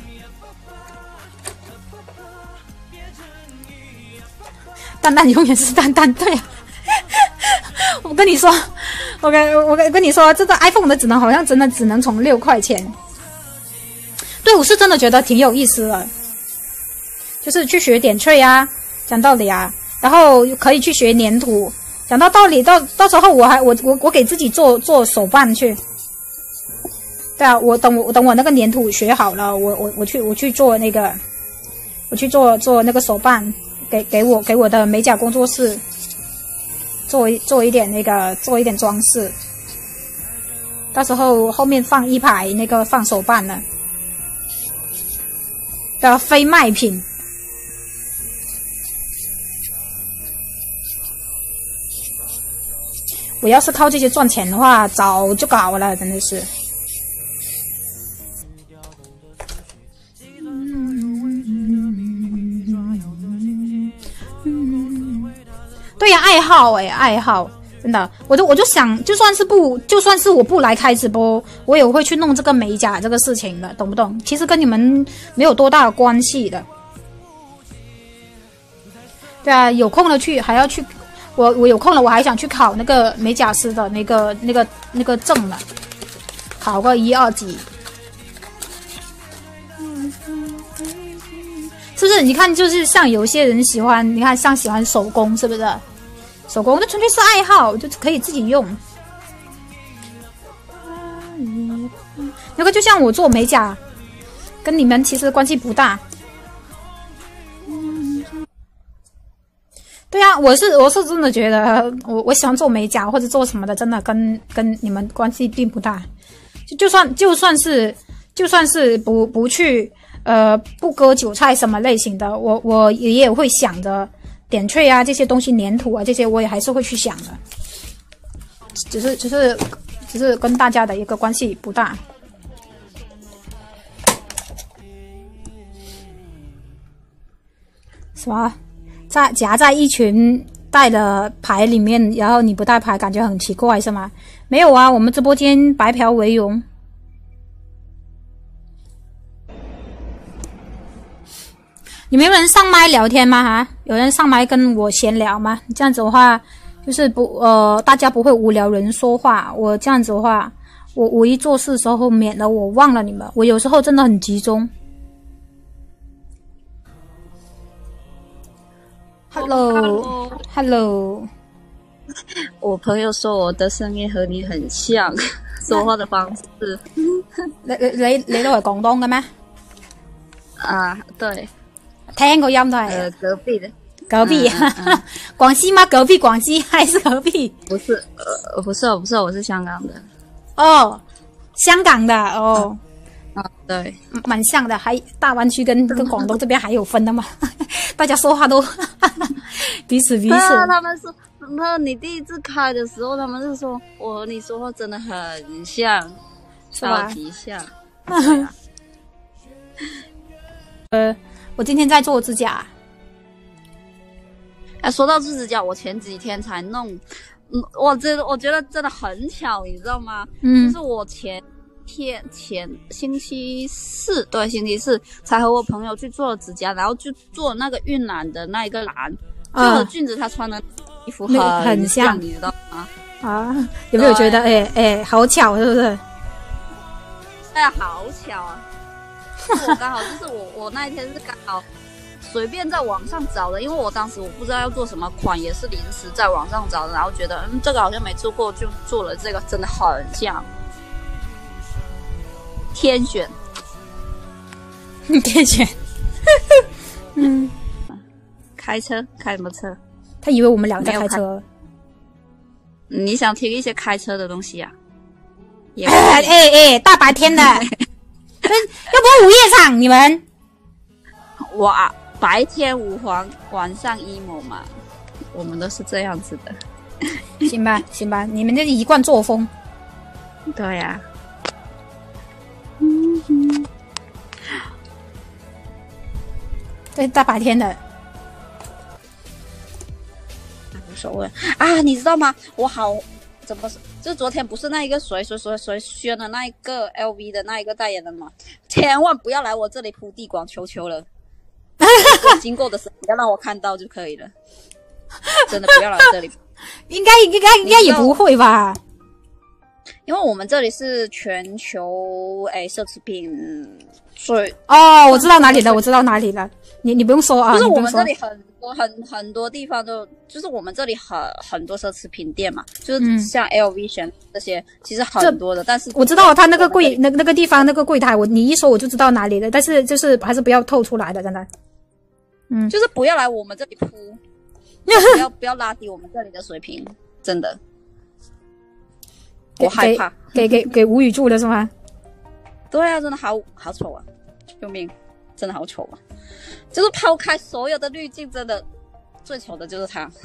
蛋蛋永远是蛋蛋，对啊。我跟你说，我跟你说，这个 iPhone 的好像真的只能充6块钱。对，我是真的觉得挺有意思的，就是去学点缀啊，讲道理啊，然后可以去学粘土，讲到道理，到时候我给自己做手办去。对啊，我等我那个粘土学好了，我去做那个，我去做那个手办，给我的美甲工作室。做一点装饰，到时候后面放一排那个放手办了的非卖品。我要是靠这些赚钱的话，早就搞了，真的是。对呀，爱好真的，我就想，就算是我不来开直播，我也会去弄这个美甲这个事情的，懂不懂？其实跟你们没有多大的关系的。对啊，有空了去还要去，我有空了我还想去考那个美甲师的那个证呢，考个1、2级。是不是？你看，就是像有些人喜欢，你看像喜欢手工，是不是？手工那纯粹是爱好，就可以自己用。那个就像我做美甲，跟你们其实关系不大。对啊，我是真的觉得，我喜欢做美甲或者做什么的，真的跟你们关系并不大。就算是不去。不割韭菜什么类型的，我也会想着点缀啊这些东西，粘土啊这些我也还是会去想的，只是跟大家的一个关系不大。什么？夹在一群带的牌里面，然后你不带牌，感觉很奇怪是吗？没有啊，我们直播间白嫖为荣。你们有人上麦聊天吗？哈，有人上麦跟我闲聊吗？这样子的话，就是大家不会无聊人说话。我这样子的话，我一做事的时候，免得我忘了你们。我有时候真的很集中。Hello。 我朋友說我的聲音和你很像，說話的方式。 你都係廣東嘅咩？ 啊，對。 聽個音都係。 隔壁的。 隔壁，廣西嗎？隔壁廣西還是隔壁？ 不是，不是，我是香港的。 哦，香港的哦。 对， 蛮像的，还大湾区跟广东这边还有分的嘛，大家说话都彼此。 他们说，那你第一次开的时候，他们是说我和你说话真的很像，超级像。 我今天在做指甲。 说到做指甲，我前几天才弄，我觉得真的很巧，你知道吗？就是我前星期四，对，星期四才和我朋友去做了指甲，然后就做那个晕染的那一个蓝，就和俊子他穿的衣服很像，你知道吗？ 啊，有没有觉得好巧，是不是？ 对啊，好巧啊！我刚好就是我那一天是刚好随便在网上找的，因为我当时我不知道要做什么款，也是临时在网上找的，然后觉得这个好像没做过，就做了这个，真的很像。天选， 天选， 开车开什么车？ 他以为我们两个在开车。 你想听一些开车的东西啊？ 大白天的，又不是午夜场，你们。 哇，白天吾皇，晚上 emo 嘛，我们都是这样子的。 行吧，你们这一贯作风。 对呀。 对，大白天的无所谓啊！你知道吗？我好怎么就昨天不是那一个谁宣的那一个 LV 的那一个代言人吗？千万不要来我这里铺地广，求了！我经过的时候不要让我看到就可以了，真的不要来这里。 应该也不会吧？ 因为我们这里是全球奢侈品最我知道哪里了，你不用说啊。 就是我们这里很多地方都，就是我们这里很多奢侈品店嘛，就是像 LV 选这些，其实很多的。但是我知道他那个那个地方那个柜台，你一说我就知道哪里了。但是就是还是不要透出来的，真的。 就是不要来我们这里铺，不要拉低我们这里的水平，真的。我害怕， 给无语住了是吗？ 对啊，真的好丑啊！救命，真的好丑啊！就是抛开所有的滤镜，真的最丑的就是他。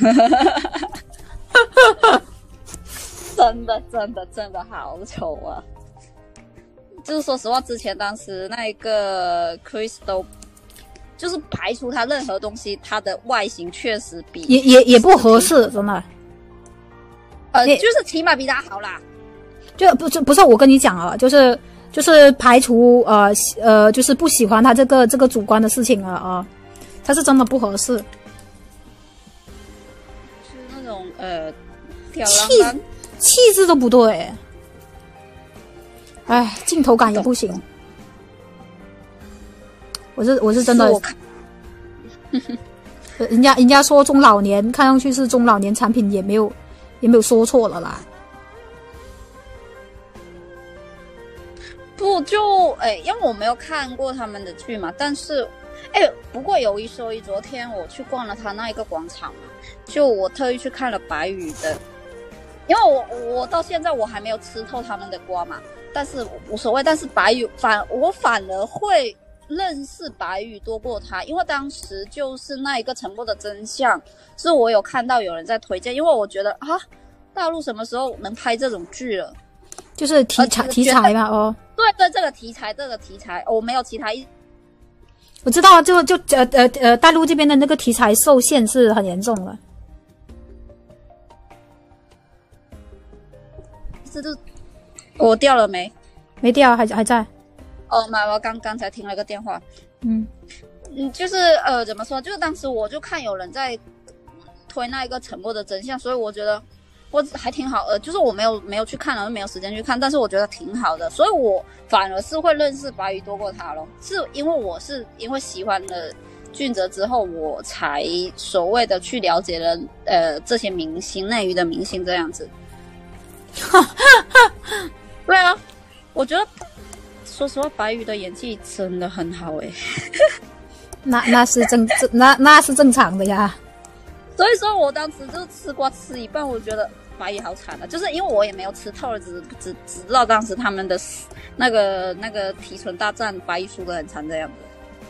真的好丑啊！就是说实话，之前当时那一个 Chris 都就是排除他任何东西，他的外形确实比也不合适，真的。 就是起码比他好啦。 就不是我跟你讲啊，就是排除就是不喜欢他这个主观的事情了啊，他是真的不合适。 是那种吊儿郎当， 气质都不对，哎，镜头感也不行。我是真的。人家说中老年，看上去是中老年产品，也没有说错了啦。 不就因为我没有看过他们的剧嘛，但是不过有一说一，昨天我去逛了他那一个广场嘛，就我特意去看了白宇的，因为我到现在我还没有吃透他们的瓜嘛，但是无所谓，但是白宇我反而会认识白宇多过他，因为当时就是那一个沉默的真相，是我有看到有人在推荐，因为我觉得啊，大陆什么时候能拍这种剧了？ 就是题材嘛，哦， 对，这个题材，我没有其他意。 我知道，大陆这边的那个题材受限是很严重的。 我掉了没？ 没掉，还在。 哦，我刚才听了个电话。就是怎么说？就是当时我就看有人在推那一个沉默的真相，所以我觉得我还挺好。就是我没有去看了，没有时间去看，但是我觉得挺好的，所以我反而是会认识白宇多过他咯。是因为我是因为喜欢了俊哲之后，我才所谓的去了解了这些明星，内娱的明星这样子。对啊，我觉得说实话，白宇的演技真的很好那是正常的呀。 所以说我当时就吃瓜吃一半，我觉得白宇好惨啊，就是因为我也没有吃透了，只知道当时他们的那个提纯大战，白宇输得很惨这样子。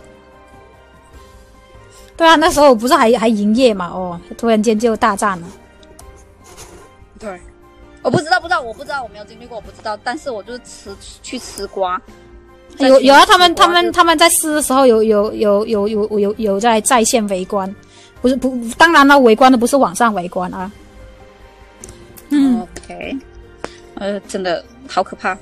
对啊，那时候不是还营业嘛？哦，突然间就大战了。 对。我不知道，我没有经历过，我不知道。但是我就是去吃瓜。 有啊，他们在试的时候有在线围观，不，当然了，围观的不是网上围观啊。 OK， 真的好可怕，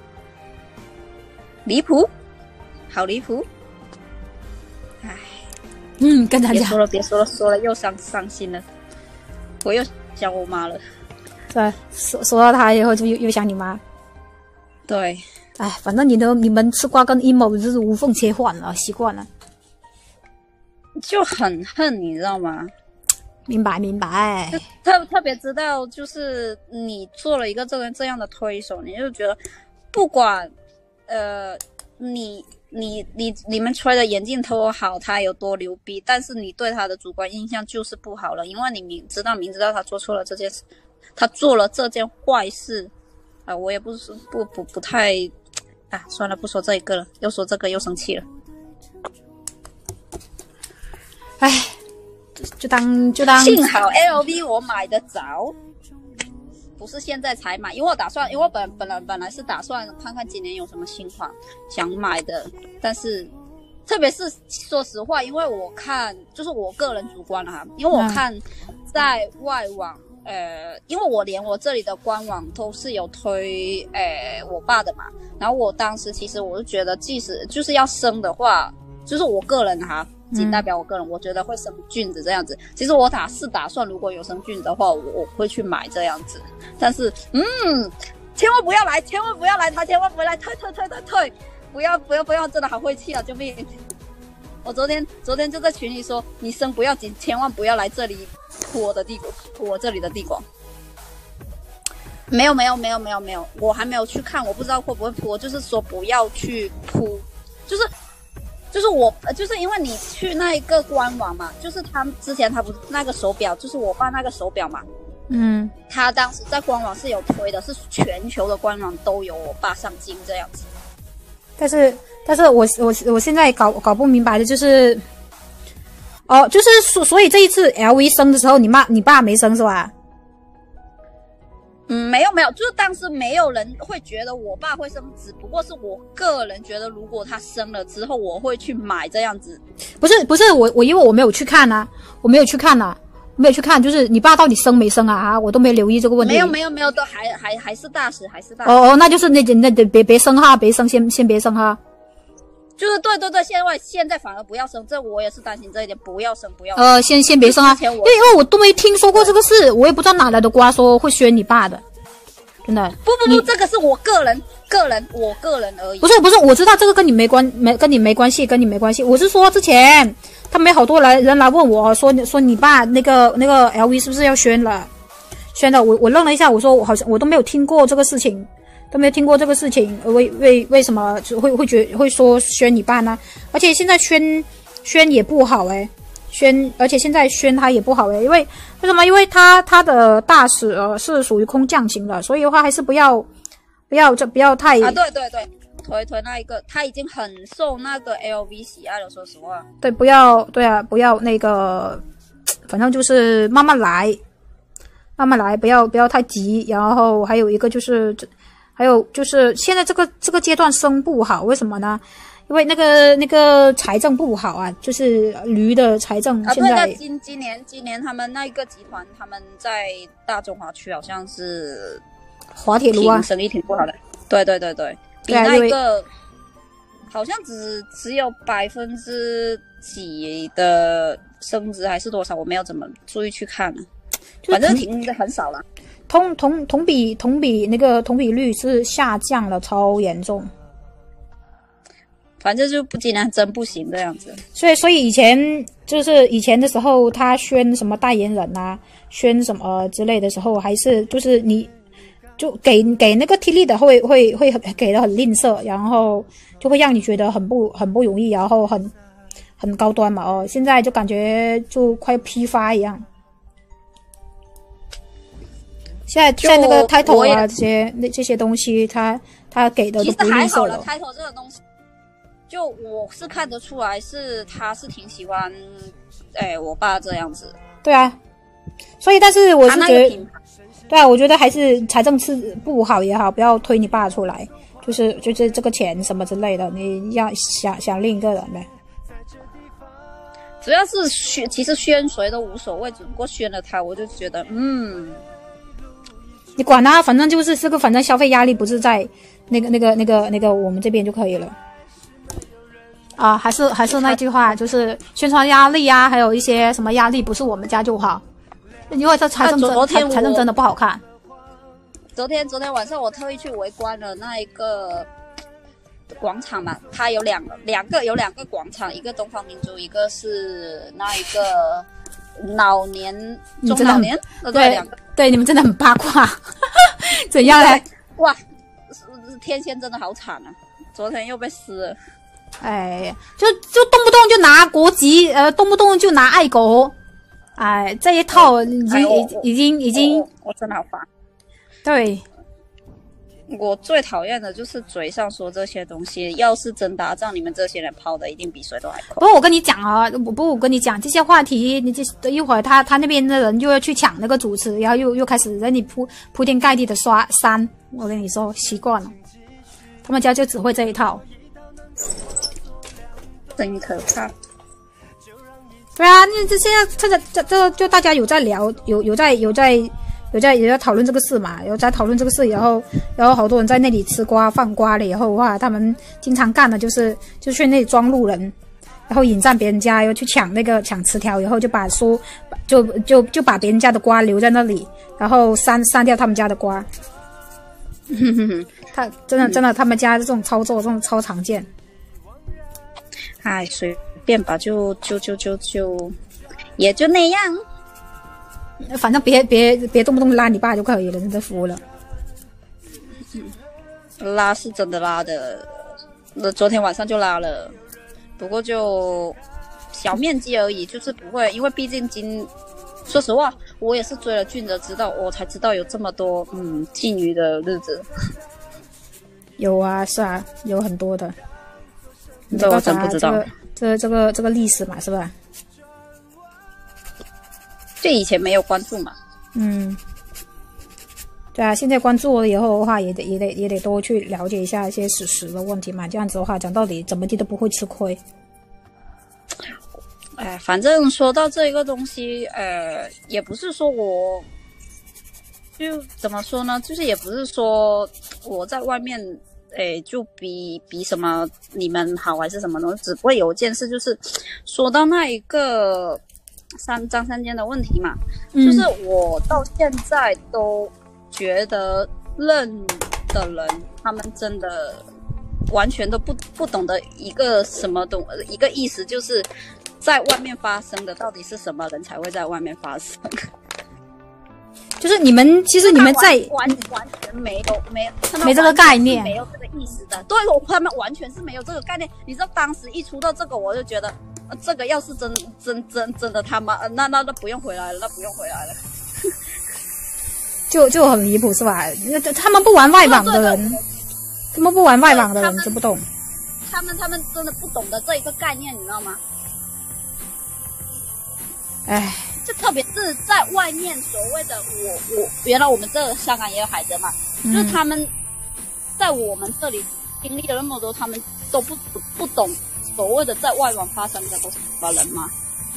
离谱，好离谱。唉， 跟他讲， 别说了，又伤心了，我又想我妈了。 对，说到他以后就又想你妈。 对， 哎，反正你们吃瓜跟阴谋就是无缝切换了，习惯了， 就很恨，你知道吗？ 明白。 特别知道，就是你做了一个这样的推手，你就觉得不管你们吹的眼镜头好，他有多牛逼，但是你对他的主观印象就是不好了，因为你明知道他做错了这件事。他做了这件坏事，我也不太，算了，不说这一个了，又说这个又生气了。 哎，就当。 幸好 LV 我买得早，不是现在才买，因为我本来是打算看看今年有什么新款想买的，但是特别是说实话，因为我看就是我个人主观了哈，因为我看在外网。因为我这里的官网都是有推我爸的嘛，然后我当时其实我就觉得，即使就是要生的话，就是我个人哈，仅代表我个人，我觉得会生俊子这样子。其实我打算如果有生俊子的话，我会去买这样子。但是千万不要来，他千万不要来，退，不要，真的好晦气啊！救命！我昨天就在群里说，你生不要紧，千万不要来这里铺我这里的地广。没有，我还没有去看，我不知道会不会铺。我就是说不要去铺，就是因为你去那一个官网嘛，就是他之前他不是那个手表，就是我爸那个手表嘛，他当时在官网是有推的，是全球的官网都有我爸上镜这样子。 但是我现在搞不明白的就是，就是所以这一次 LV 生的时候，你爸没生是吧？ 没有，就是当时没有人会觉得我爸会生，只不过是我个人觉得，如果他生了之后，我会去买这样子。 不是我因为我没有去看啊， 没有去看，就是你爸到底生没生啊？我都没留意这个问题。 没有，都还是大使，还是大使。 哦，那就是那别生哈，别生先别生哈。 就是对，现在反而不要生，这我也是担心这一点，不要生。 先别生啊，因为我都没听说过这个事，我也不知道哪来的瓜说会宣你爸的，真的。 不，这个是我个人而已。 不是，我知道这个跟你没关系。我是说之前他们有好多人来问我说你爸那个 LV 是不是要宣了？我愣了一下，我说我好像我都没有听过这个事情。为什么会说宣你爸呢？而且现在宣也不好而且现在宣他也不好因为什么？因为他的大使是属于空降型的，所以的话还是不要太啊，对，推那一个，他已经很受那个 LV 喜爱了，说实话。 对，不要那个，反正就是慢慢来，不要太急。然后还有一个就是。还有就是现在这个阶段生不好，为什么呢？因为那个财政不好啊，就是驴的财政现在。 对，今年他们那一个集团，他们在大中华区好像是滑铁卢啊， 生意挺不好的。对，比那个好像只有几%的升值还是多少，我没有怎么注意去看了，反正很少了。 同比那个同比率是下降了，超严重。 反正就今年真不行这样子。 所以以前的时候，他宣什么代言人啊，宣什么之类的时候，还是就是你就给那个 T 力的会给的很吝啬，然后就会让你觉得很不容易，然后很高端嘛现在就感觉就快批发一样。现在那个 title 啊，这些东西，他给的都不吝啬了。 其实还好了 ，title 这个东西，就我是看得出来他是挺喜欢，我爸这样子。 对啊，所以但是我是觉得，对啊，我觉得还是财政是不好也好，不要推你爸出来，就是这个钱什么之类的，你要想另一个人呗。 主要是其实宣谁都无所谓，只不过宣了他，我就觉得你管他，反正就是这个，反正消费压力不是在那个我们这边就可以了。啊，还是那句话，就是宣传压力啊，还有一些什么压力，不是我们家就好，因为这财政真的不好看。 昨天晚上我特意去围观了那一个广场嘛，它有两个广场，一个东方明珠，一个是那一个中老年，对，两个。 对，你们真的很八卦，怎样嘞？ 哇，天仙真的好惨啊！昨天又被撕了。 哎，就动不动就拿国籍，动不动就拿爱国，哎，这一套已经， 我真的好烦。 对。 我最讨厌的就是嘴上说这些东西，要是真打仗，你们这些人跑的一定比谁都还快。 不过我跟你讲啊，我跟你讲这些话题，你这一会儿他那边的人又要去抢那个主持，然后又开始让你铺天盖地的刷删。我跟你说，习惯了，他们家就只会这一套， 真可怕。 对啊，你这现在这就大家有在聊，有在讨论这个事嘛，有在讨论这个事，然后好多人在那里吃瓜放瓜了以后哇，他们经常干的就去那里装路人，然后引战别人家，又去抢词条，然后就把把别人家的瓜留在那里，然后删掉他们家的瓜。他真的他们家这种操作这种超常见。 哎，随便吧，就也就那样。 反正别动不动拉你爸就可以了，真的服了。 拉是真的拉的，昨天晚上就拉了，不过就小面积而已，就是不会，因为毕竟说实话，我也是追了俊的，我才知道有这么多禁渔的日子。 有啊，是啊，有很多的。 这我真不知道。 这个历史嘛，是吧？ 就以前没有关注嘛。 对啊，现在关注了以后的话，也得多去了解一下一些史实的问题嘛。这样子的话，讲道理怎么地都不会吃亏。 反正说到这一个东西，也不是说我，就怎么说呢？就是也不是说我在外面，就比什么你们好还是什么东西，只不过有一件事，就是说到那一个张三坚的问题嘛，就是我到现在都觉得认的人，他们真的完全都不懂得一个什么一个意思，就是在外面发生的到底是什么人才会在外面发生。 就是你们其实你们在完全没这个概念， 没有这个意思的。对，他们完全是没有这个概念。你知道当时一出到这个，我就觉得，这个要是真的他妈，那不用回来了，那不用回来了。 就很离谱是吧？他们不玩外网的人，他们不玩外网的人就不懂。 他们真的不懂得这一个概念，你知道吗？ 唉。 就特别是在外面所谓的我原来我们这香港也有海贼嘛，就是他们在我们这里经历了那么多，他们都不懂所谓的在外网发生的都是什么人吗？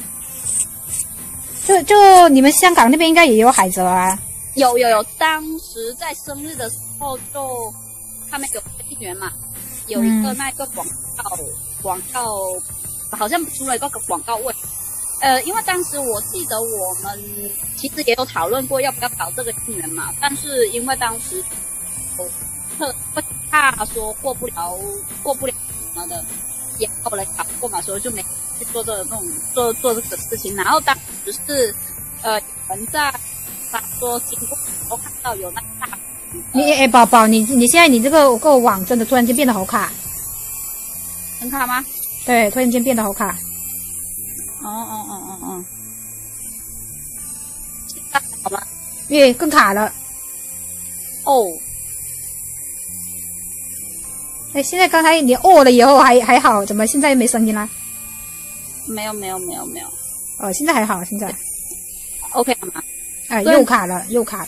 就你们香港那边应该也有海贼啊？ 有，当时在生日的时候就他们有一元嘛，有一个那个广告好像出了一个广告位。因为当时我记得我们其实也有讨论过要不要搞这个应援嘛，但是因为当时会怕说过不了什么的，也后来搞过嘛，所以就没去做这种做这个事情。然后当时是有人在说经过我看到有那个大宝宝，你现在你这个网真的突然间变得好卡， 很卡吗？ 对，突然间变得好卡。 现在好吗？ 耶，更卡了。 哦。 现在刚才你了以后还好，怎么现在没声音了？ 没有。 现在还好，现在。 OK 了吗？ 又卡了。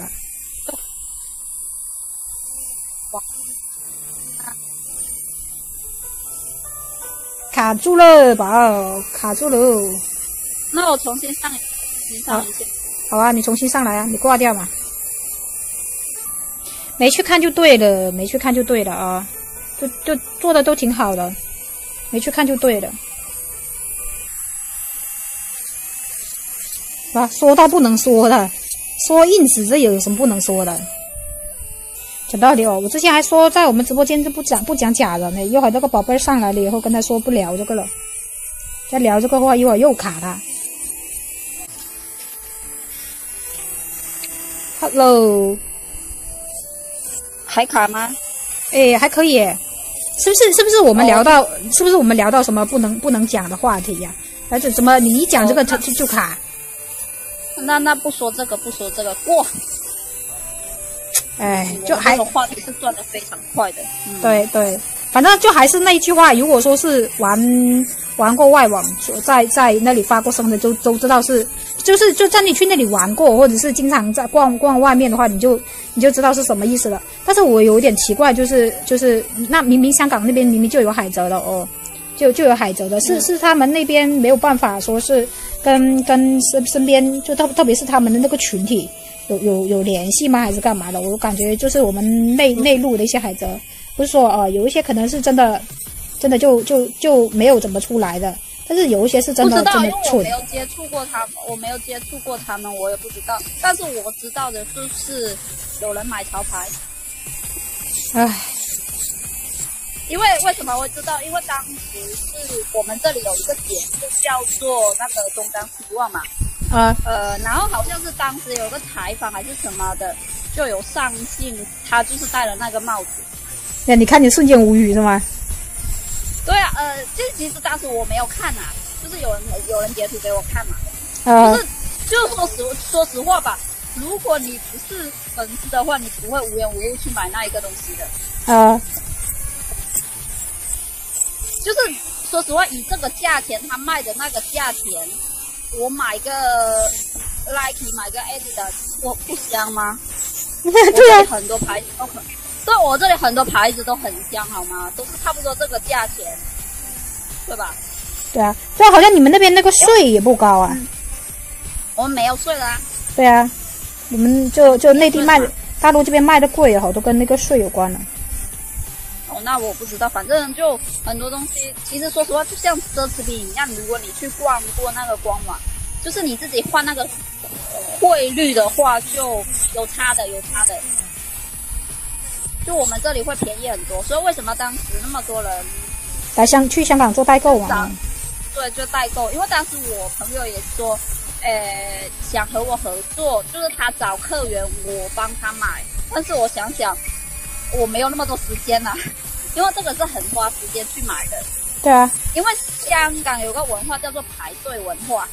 卡住了，宝，卡住了。 那我重新上一下。 好啊，你重新上来啊，你挂掉嘛。没去看就对了啊，就做的都挺好的，没去看就对了。说到不能说的，说硬死这有什么不能说的？讲道理哦，我之前还说在我们直播间就不讲假的呢，一会儿这个宝贝上来了以后跟他说不聊这个了，再聊这个话一会儿又卡他。Hello， 还卡吗？ 还可以，是不是我们聊到是不是我们聊到什么不能讲的话题呀？还是怎么你一讲这个就卡？ 那不说这个过。 就还话题是转得非常快的。 对，反正就还是那一句话，如果说是玩过外网，在那里发过声的，都知道是就在你去那里玩过，或者是经常在逛外面的话，你就知道是什么意思了。但是我有点奇怪，就是那明明香港那边明明就有海贼的哦，就有海贼的，是他们那边没有办法说是跟身边就特别是他们的那个群体。有联系吗？还是干嘛的？我感觉就是我们内陆的一些海贼，不是说有一些可能是真的就没有怎么出来的，但是有一些是真的真的蠢。 我没有接触过他们，我也不知道。但是我知道的就是有人买潮牌。因为什么会知道？因为当时是我们这里有一个节目叫做那个东张西望嘛。然后好像是当时有个采访还是什么的，就有上镜，他就是戴了那个帽子。 你看你瞬间无语是吗？ 对啊，其实当时我没有看啊，就是有人截图给我看嘛。就是说实话吧，如果你不是粉丝的话，你不会无缘无故去买那一个东西的。就是说实话，以这个价钱，他卖的那个价钱。我买个 Nike 买个 Adidas， 我不香吗？对啊，很多牌子都很，对我这里很多牌子都很香，好吗？都是差不多这个价钱，对吧？ 对啊，对啊，好像你们那边那个税也不高啊。 我们没有税的啊。 对啊，我们就内地卖，大陆这边卖的贵，好多跟那个税有关了。 哦，那我不知道，反正就很多东西，其实说实话，就像奢侈品一样，如果你去逛过那个官网，就是你自己换那个汇率的话，就有差的。就我们这里会便宜很多，所以为什么当时那么多人去香港做代购嘛？ 对，就代购，因为当时我朋友也说，想和我合作，就是他找客源，我帮他买。但是我想想，我没有那么多时间啦，因为这个是很花时间去买的。 对啊， 因为香港有个文化叫做排队文化，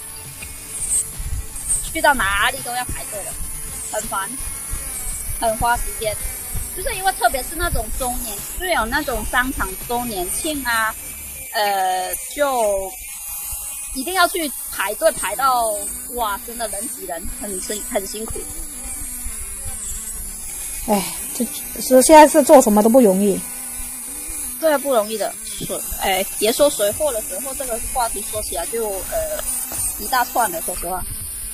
去到哪里都要排队的，很烦，很花时间。就是因为特别是那种周年，就有那种商场周年庆啊，就一定要去排队排到哇，真的人挤人，很辛苦。 哎，就是现在是做什么都不容易。 对啊，不容易的。别说水货的时候，这个话题说起来就一大串了，说实话。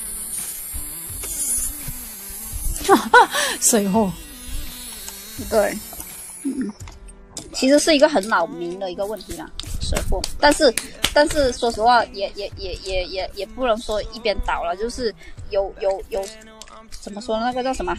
水货。 对，其实是一个很扰民的一个问题啦，水货。但是说实话，也不能说一边倒了，就是有怎么说那个叫什么？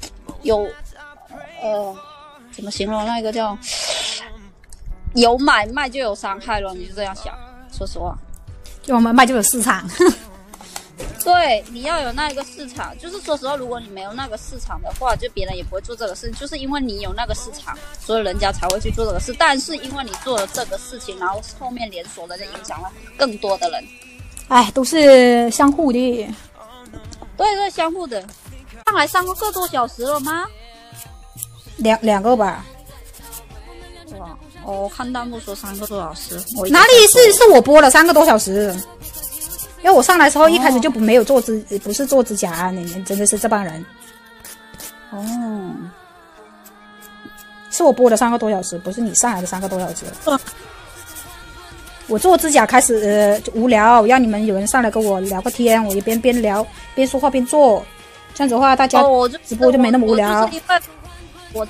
怎么形容那个叫有买卖就有伤害了？你就这样想，说实话， 有买卖就有市场。 对，你要有那个市场，就是说实话，如果你没有那个市场的话，就别人也不会做这个事，就是因为你有那个市场，所以人家才会去做这个事。但是因为你做了这个事情，然后后面连锁的就影响了更多的人。 哎，都是相互的。 对，相互的。上来3个多小时了吗？ 两个吧。 哇，我看弹幕说3个多小时。 哪里是我播了3个多小时？因为我上来的时候一开始就没有不是做指甲啊，你们真的是这帮人。 哦， 是我播了3个多小时，不是你上来的3个多小时。我做指甲开始无聊，让你们有人上来跟我聊个天，我一边聊边说话边做，这样子的话大家直播就没那么无聊。 我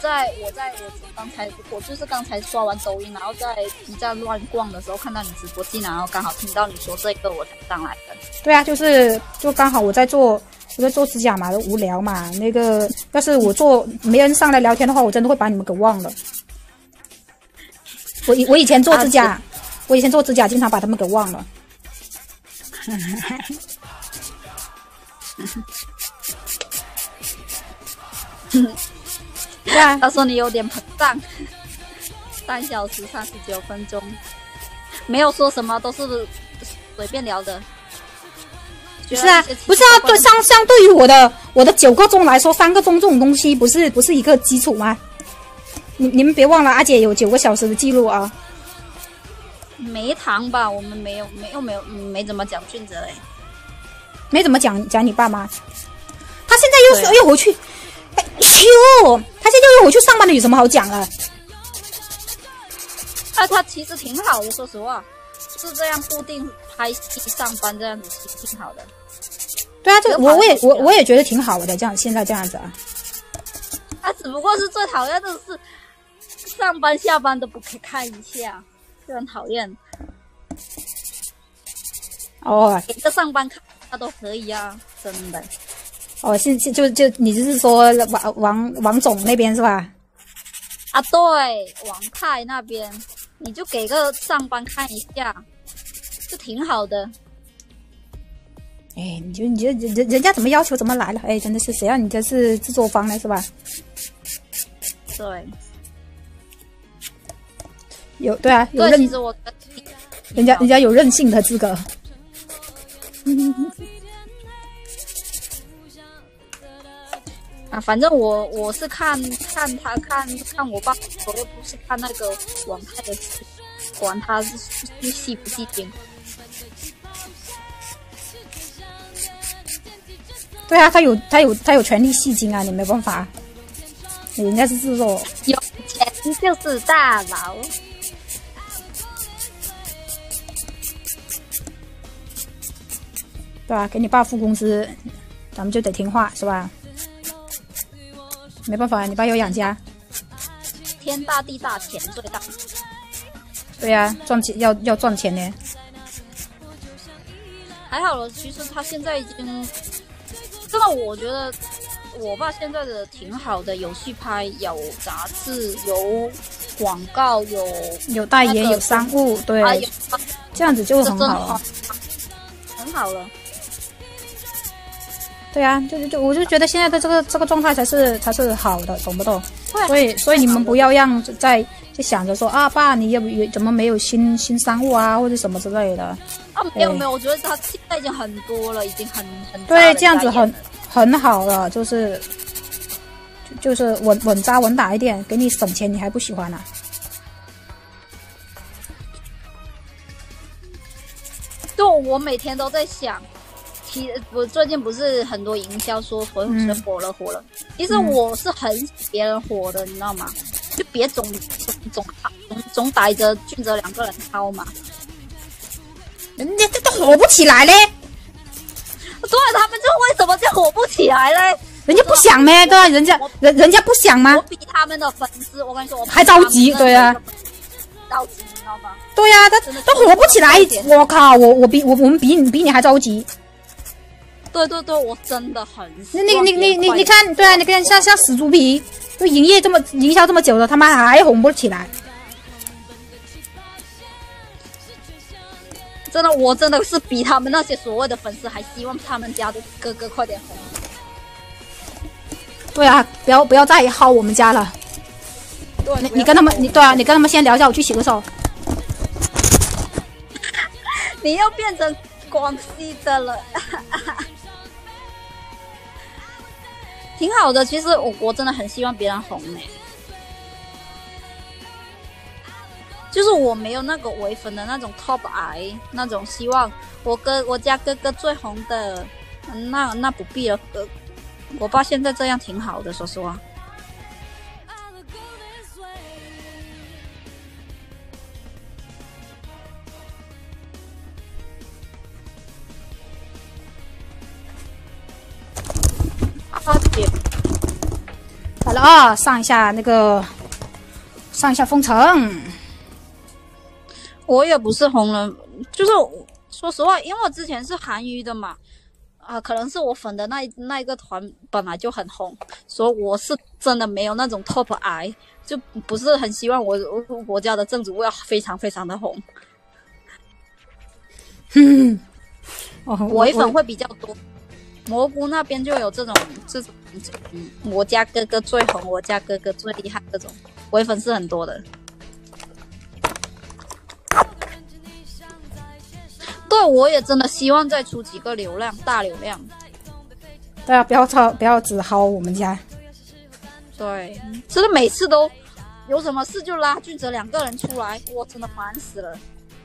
就是刚才刷完抖音，然后在 B 站乱逛的时候看到你直播进来，然后刚好听到你说这个，我才上来的。 对啊，就刚好我在做指甲嘛，无聊嘛。那个要是没人上来聊天的话，我真的会把你们给忘了。我以前做指甲，经常把他们给忘了。对啊， 他说你有点膨胀。3小时39分钟，没有说什么，都是随便聊的。 是啊，不是啊，对相对于我的9个钟来说，3个钟这种东西不是一个基础吗？你们别忘了，阿姐有9个小时的记录啊。 没谈吧，我们没怎么讲俊哲哎， 没怎么讲你爸妈。他现在又回去。他现在又回去上班了，有什么好讲啊？ 他其实挺好的，说实话，是这样固定拍戏上班这样子挺好的。 对啊，我也觉得挺好的，这样现在这样子啊。 他只不过是最讨厌的是上班下班都不可以看一下，就很讨厌。 哦， 给个上班看他都可以啊，真的。 哦，就你就是说王总那边是吧？ 啊，对，王太那边，你就给个上班看一下，就挺好的。 哎，你觉得人家怎么要求怎么来了？哎，真的是谁让你这是制作方呢，是吧？ 对， 对啊，有对，其实我人家有任性的资格。 啊，反正我是看我爸，我又不是看那个王太的戏，管他是戏不戏精。 对啊，他有权利戏精啊，你没办法，人家是制作， 有钱就是大佬。 对吧？给你爸付工资，咱们就得听话，是吧？没办法，你爸要养家。 天大地大，钱最大。 对呀，赚钱要赚钱呢。 还好了，其实他现在已经，真的我觉得我爸现在的挺好的，有戏拍，有杂志，有广告，有代言，有商务，对，这样子就很好了， 很好了。 对啊，我就觉得现在的这个状态才是好的，懂不懂？所以你们不要让就想着说啊，爸，你怎么没有新商务啊，或者什么之类的。 啊，没有，我觉得他现在已经很多了，已经很对，这样子很好了，就是稳扎稳打一点，给你省钱，你还不喜欢啊？ 就我每天都在想。我最近不是很多营销说火了，其实我是很别人火的，你知道吗？就别总逮着俊哲两个人抄嘛， 人家这都火不起来嘞。 对，他们就为什么就火不起来嘞？ 人家不想咩？对啊，人家不想吗？ 我比他们的粉丝，我跟你说，我还着急，对啊， 着急，你知道吗？ 对啊，他都火不起来，我靠，我们比你还着急。 对，我真的很你看，对啊，你看像死猪皮，都营销这么久了，他妈还红不起来。 真的，我真的是比他们那些所谓的粉丝还希望他们家的哥哥快点红。 对啊，不要再薅我们家了。 对， 你跟他们，你跟他们先聊一下，我去洗个手。 你又变成广西的了。挺好的，其实我真的很希望别人红呢，就是我没有那个唯粉的那种 top 癌，那种希望我家哥哥最红的，那不必了。我爸现在这样挺好的，说实话。 好了啊，上一下封城。 我也不是红人，就是说实话，因为我之前是韩娱的嘛，可能是我粉的那一个团本来就很红，所以我是真的没有那种 top 癌，就不是很希望我家的正主要非常非常的红。唯粉会比较多。蘑菇那边就有这种，我家哥哥最红，我家哥哥最厉害，这种唯粉是很多的。对，我也真的希望再出几个大流量。 对啊，不要只薅我们家。 对，真的每次都有什么事就拉俊哲两个人出来，我真的烦死了。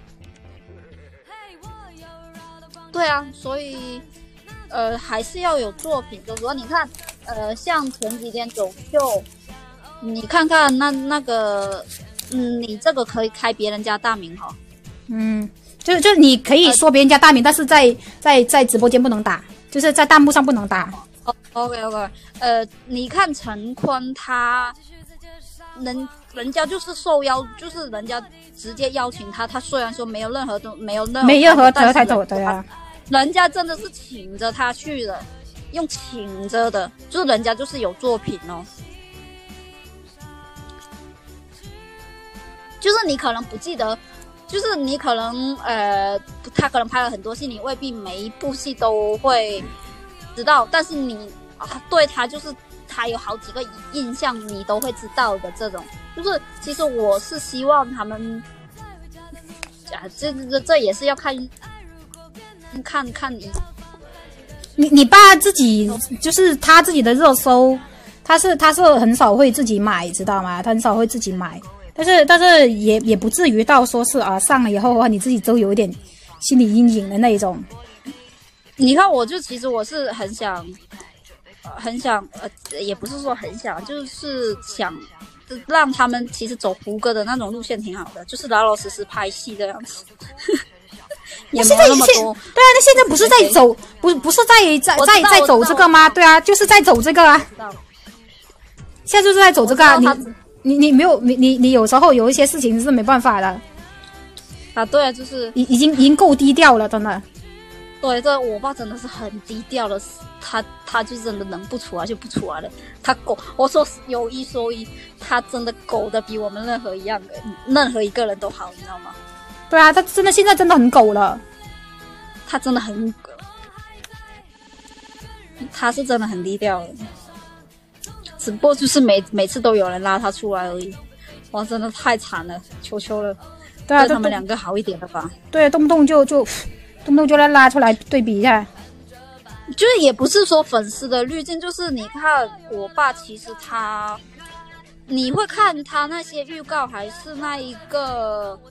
对啊，所以。还是要有作品，就是说，你看，像前几天走秀，你看看那个，你这个可以开别人家大名哈。 就是你可以说别人家大名，但是在直播间不能打，就是在弹幕上不能打。 OK， 你看陈坤他，人家就是受邀，就是人家直接邀请他，他虽然说没有任何抬头，对啊。 人家真的是请着他去的，用请着的，就是人家就是有作品哦。就是你可能不记得，就是你可能他可能拍了很多戏，你未必每一部戏都会知道，但是你对他就是他有好几个印象你都会知道的这种。就是其实我是希望他们，这也是要看你爸自己就是他自己的热搜，他是很少会自己买，知道吗？他很少会自己买，但是也不至于到说是上了以后的话你自己都有一点心理阴影的那一种。 你看，其实我是很想，也不是说很想，就是想让他们其实走胡歌的那种路线挺好的，就是老老实实拍戏这样子。 也没有那么多。 对啊，那现在不是在走，不是在走这个吗？对啊，就是在走这个啊。现在就是在走这个啊。你没有你有时候有一些事情是没办法的。 啊，对啊，就是已经够低调了，真的。 对，这我爸真的是很低调的，他就真的能不出来就不出来了。他狗，我说有一说一，他真的狗的比我们任何一个人都好，你知道吗？ 对啊，他真的现在真的很狗了， 他真的很狗，他是真的很低调的，只不过就是每次都有人拉他出来而已。哇，真的太惨了，求求了， 对啊， 对他们两个好一点了吧？ 对，动不动就来拉出来对比一下。 就是也不是说粉丝的滤镜，就是你看我爸，其实你会看他那些预告，还是那一个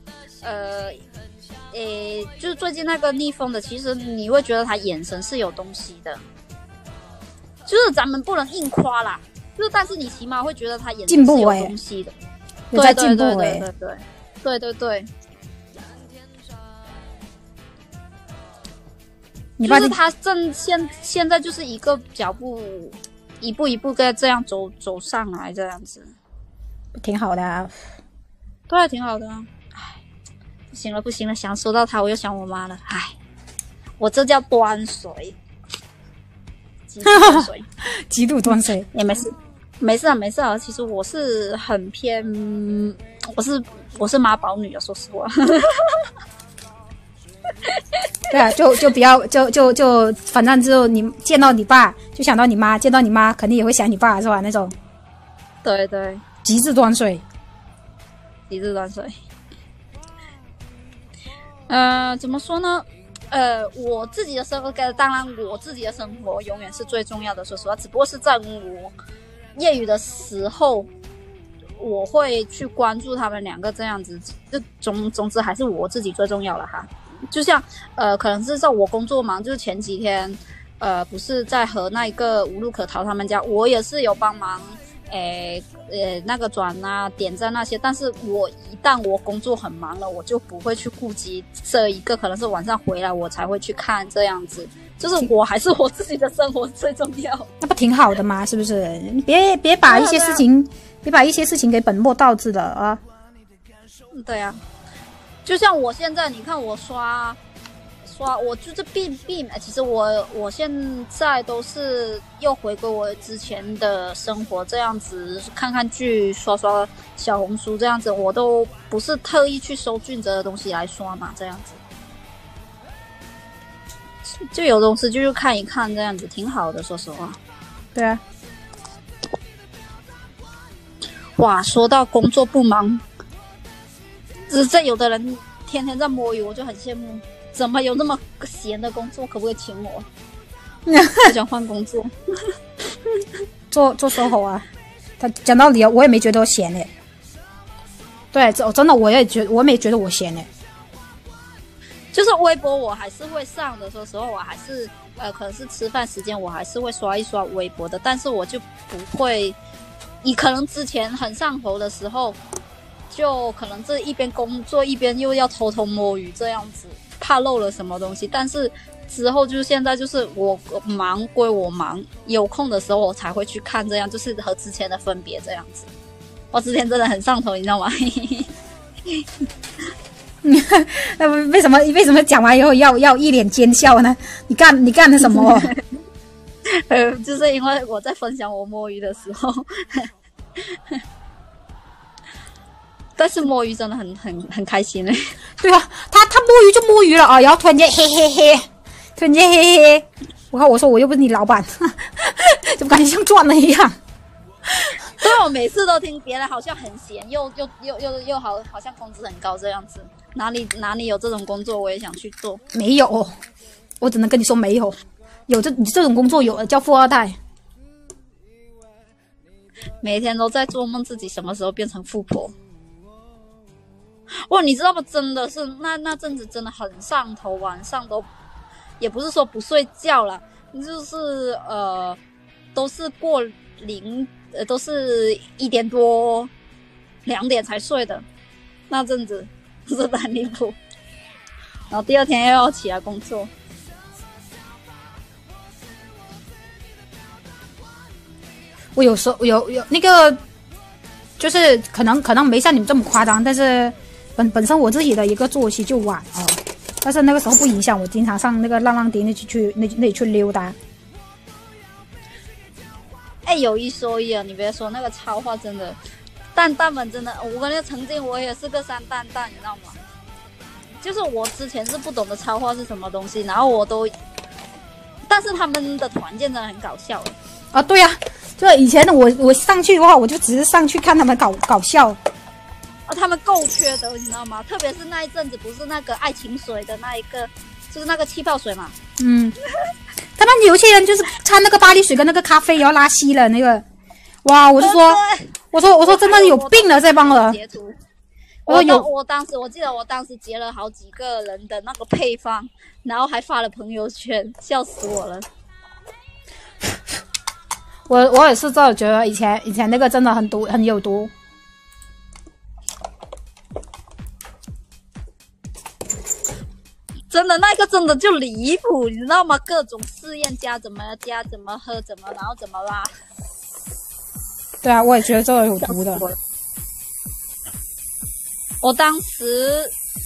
就是最近那个逆风的，其实你会觉得他眼神是有东西的，就是咱们不能硬夸啦，就是但是你起码会觉得他眼神是有东西的， 有在进步对。就是他现在就是一个脚步，一步一步的这样走上来，这样子， 挺好的啊。 对，挺好的啊。唉，不行了，想说到他，我又想我妈了。唉，我这叫端水，极度端水， 极度端水也没事啊。其实我是很偏，我是妈宝女啊，说实话。 对啊，就不要就反正之后你见到你爸就想到你妈，见到你妈肯定也会想你爸，是吧？那种。 对， 极致端水。 怎么说呢？我自己的生活，当然我自己的生活永远是最重要的，说实话。只不过是在我业余的时候，我会去关注他们两个这样子。总之还是我自己最重要了哈。就像可能是在我工作忙，就是前几天不是在和那个无路可逃他们家，我也是有帮忙那个转啊点赞那些，但是我一旦我工作很忙了，我就不会去顾及这一个，可能是晚上回来我才会去看这样子，就是我还是我自己的生活最重要。 那不挺好的吗？是不是？你别把一些事情给本末倒置了啊。 对啊。就像我现在，你看我刷，我就是避免。其实我现在都是又回归我之前的生活，这样子看看剧、刷小红书这样子，我都不是特意去搜俊哲的东西来刷嘛，这样子就有东西就去看一看，这样子挺好的，说实话。 对啊。 哇，说到工作不忙。这有的人天天在摸鱼，我就很羡慕，怎么有那么闲的工作？可不可以请我？我想换工作。 做SOHO啊。他讲道理，我也没觉得我闲嘞。对，真的我没觉得我闲嘞。 就是微博我还是会上的，说实话我还是可能是吃饭时间我还是会刷一刷微博的，但是我就不会，你可能之前很上头的时候。就可能这一边工作一边又要偷偷摸鱼这样子，怕漏了什么东西。但是之后就是现在就是我忙归我忙，有空的时候我才会去看，这样就是和之前的分别这样子。我之前真的很上头，你知道吗？ 为什么讲完以后要一脸奸笑呢？你干了什么？ 就是因为我在分享我摸鱼的时候。但是摸鱼真的很开心嘞。 对啊，他摸鱼就摸鱼了啊，然后突然间嘿嘿嘿，我说我又不是你老板，怎么感觉像赚了一样？ 对，我每次都听别人好像很闲，又好像工资很高这样子。哪里有这种工作，我也想去做。 没有，我只能跟你说没有。你这种工作有的叫富二代。 每天都在做梦自己什么时候变成富婆。哇，你知道吗？真的是那阵子真的很上头，晚上都也不是说不睡觉啦，就是都是都是1点多2点才睡的，那阵子真的很离谱。 然后第二天又要起来工作。 我有时候有那个，就是可能没像你们这么夸张，但是本身我自己的一个作息就晚啊，但是那个时候不影响我经常上那个浪浪迪那里去溜达。 哎，有一说一啊，你别说那个超话真的，蛋蛋们真的，我感觉曾经我也是个山蛋蛋，你知道吗？就是我之前是不懂得超话是什么东西，然后我都，但是他们的团建真的很搞笑啊，对呀、啊。就以前的我上去的话，我就只是上去看他们搞笑。 他们够缺德，你知道吗？特别是那一阵子，不是那个爱情水的那一个，就是那个气泡水嘛。 他们有些人就是掺那个巴黎水跟那个咖啡，然后拉稀了那个。哇，我就说，我说真的有病了这帮人。 我记得我当时截了好几个人的那个配方，然后还发了朋友圈，笑死我了。 我也是这觉得以前那个真的很毒，很有毒。 真的那个真的就离谱，你知道吗？各种试验加怎么喝然后怎么拉。 对啊，我也觉得这个有毒的。 我当时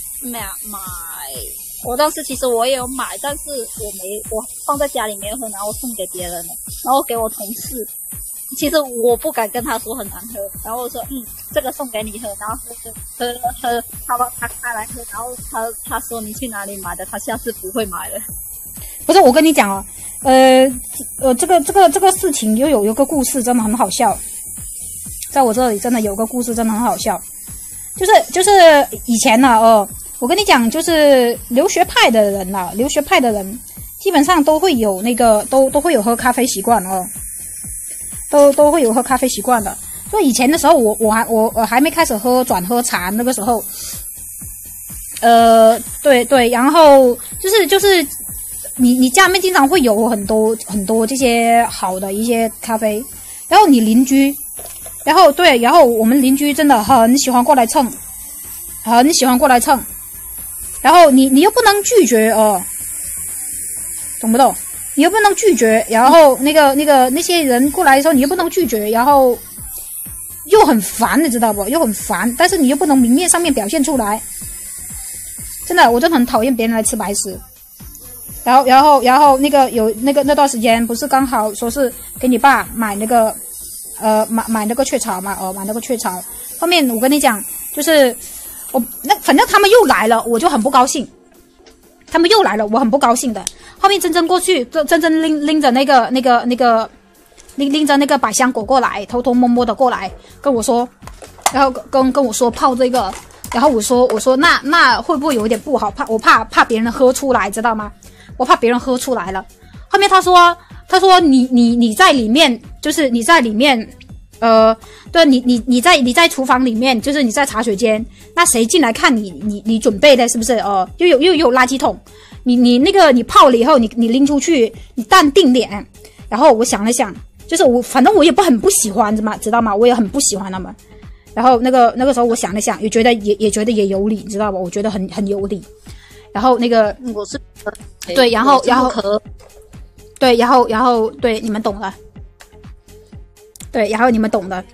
我当时其实我也有买，但是我放在家里没有喝，然后送给别人了，然后给我同事。其实我不敢跟他说很难喝，然后我说这个送给你喝，然后喝，他开来喝，然后他说你去哪里买的，他下次不会买了。 不是，我跟你讲哦，这个事情有个故事真的很好笑，在我这里真的有个故事真的很好笑，就是以前呢我跟你讲，就是留学派的人基本上都会有那个都会有喝咖啡习惯哦，都会有喝咖啡习惯的。所以以前的时候，我还没开始转喝茶那个时候，对，然后就是你家里面经常会有很多这些好的一些咖啡，然后你邻居，然后我们邻居真的很喜欢过来蹭，然后你又不能拒绝懂不懂？你又不能拒绝，然后那些人过来的时候你又不能拒绝，然后又很烦，你知道不？又很烦，但是你又不能明面上面表现出来。真的，我真的很讨厌别人来吃白食。然后那段时间不是刚好说是给你爸买那个买那个雀巢嘛，买那个雀巢。后面我跟你讲，就是反正他们又来了，我就很不高兴。他们又来了，我很不高兴的。后面真过去，真拎着拎着那个百香果过来，偷偷摸摸的过来跟我说，然后跟我说泡这个，然后我说那会不会有一点不好？我怕别人喝出来，知道吗？我怕别人喝出来了。后面他说你在里面，就是你在里面。对，你在厨房里面，就是你在茶水间，那谁进来看你准备的是不是？又有垃圾桶，你那个你泡了以后，你拎出去，你淡定点。然后我想了想，就是反正我也很不喜欢，知道吗？我也很不喜欢他们。然后那个时候我想了想，也觉得也有理，知道吧？我觉得很有理。然后我是对，然后对，然后对，你们懂了。对，然后你们懂的。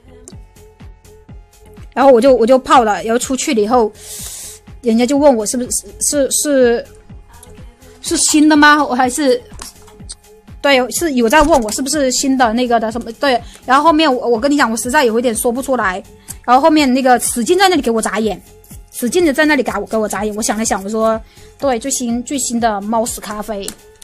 然后我就泡了，然后出去了以后，人家就问我是不是新的吗？我还是对，是有在问我是不是新的那个的什么？对，然后后面我跟你讲，我实在有一点说不出来。然后后面那个使劲在那里给我眨眼，使劲的在那里给我眨眼。我想了想，我说对，最新的猫屎咖啡，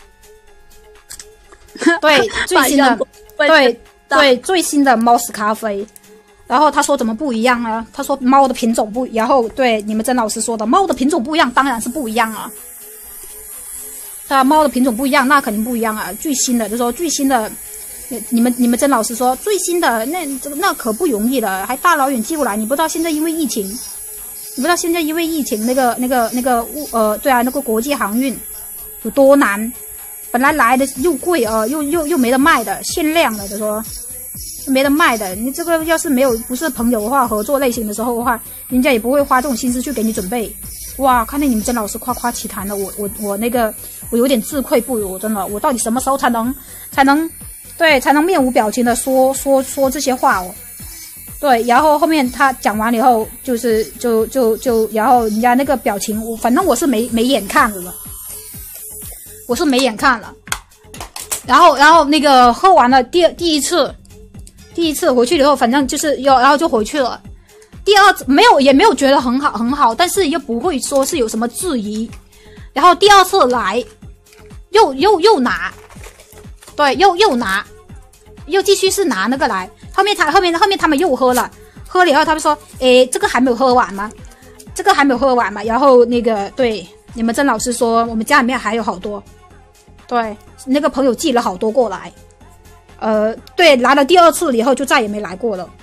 对，最新的，对，最新的猫屎咖啡。然后他说怎么不一样呢？他说猫的品种不，然后对你们曾老师说的猫的品种不一样，当然是不一样啊。猫的品种不一样，那肯定不一样啊。最新的就说最新的，你们曾老师说最新的那可不容易了，还大老远寄过来。你不知道现在因为疫情，那个对啊，那个国际航运有多难。本来来的又贵又没得卖的，限量的，就说没得卖的。你这个要是不是朋友的话，合作类型的时候的话，人家也不会花这种心思去给你准备。 哇，看见你们曾老师夸夸其谈了，我那个我有点自愧不如，真的，我到底什么时候才能面无表情的说这些话哦？对，然后后面他讲完了以后，就是然后人家那个表情，反正我是没眼看了，我是没眼看了。然后那个喝完了第一次回去以后，反正就是然后就回去了。第二次也没有觉得很好，但是又不会说是有什么质疑。然后第二次来，又拿，对，又拿，又继续是拿那个来。后面他们又喝了以后，他们说，诶，这个还没有喝完吗？这个还没有喝完嘛？然后那个对，你们曾老师说我们家里面还有好多，对，那个朋友寄了好多过来。对，来了第二次以后就再也没来过了。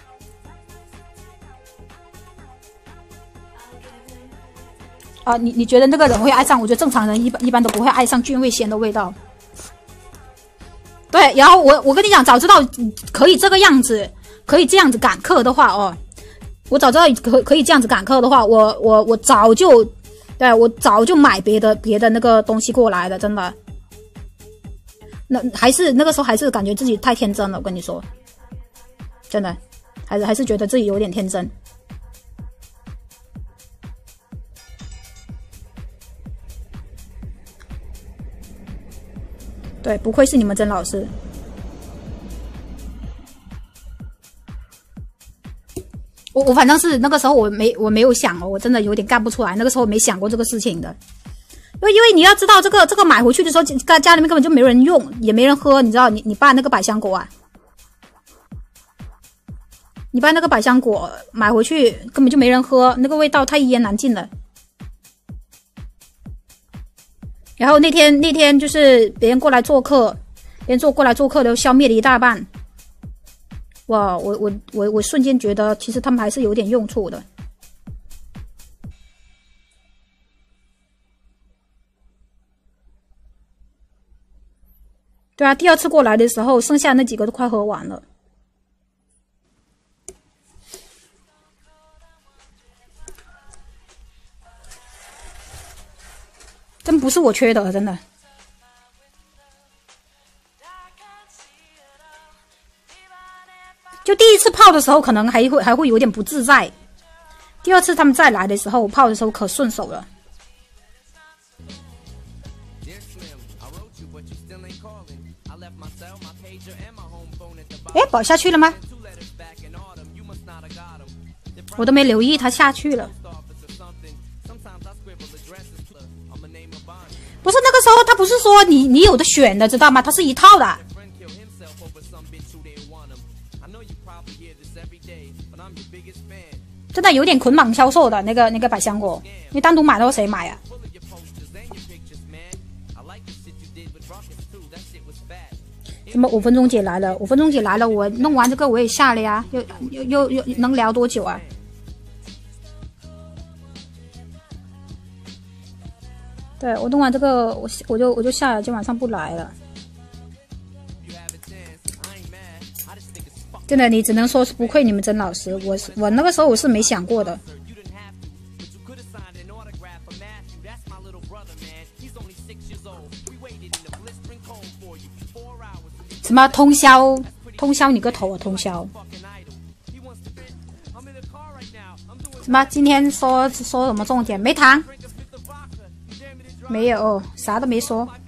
啊，你觉得那个人会爱上？我觉得正常人一般都不会爱上菌味鲜的味道。对，然后我跟你讲，早知道可以这个样子，可以这样子赶客的话哦，我早知道可以这样子赶客的话，我早就买别的那个东西过来的，真的。那个时候还是感觉自己太天真了，我跟你说，真的，还是觉得自己有点天真。对，不愧是你们曾老师。我反正是那个时候我没有想哦，我真的有点干不出来。那个时候我没想过这个事情的，因为你要知道这个买回去的时候，家里面根本就没人用，也没人喝，你知道？你爸那个百香果啊，你爸那个百香果买回去根本就没人喝，那个味道太一言难尽了。然后那天就是别人过来做客，都消灭了一大半。哇，我瞬间觉得其实他们还是有点用处的。对啊，第二次过来的时候，剩下那几个都快喝完了。真不是我缺的，真的。就第一次泡的时候，可能还会有点不自在。第二次他们再来的时候，我泡的时候可顺手了。哎，宝下去了吗？我都没留意他下去了。不是那个时候，他不是说你有的选的，知道吗？它是一套的。真的有点捆绑销售的那个百香果，你单独买的话谁买啊？怎么5分钟姐来了？5分钟姐来了，我弄完这个我也下了呀，又能聊多久啊？对，我弄完这个，我就下了，今晚上不来了。真的，你只能说是不愧你们曾老师，我那个时候我是没想过的。什么通宵？通宵你个头啊！通宵！什么？今天说什么重点？没谈？没有，啥都没说。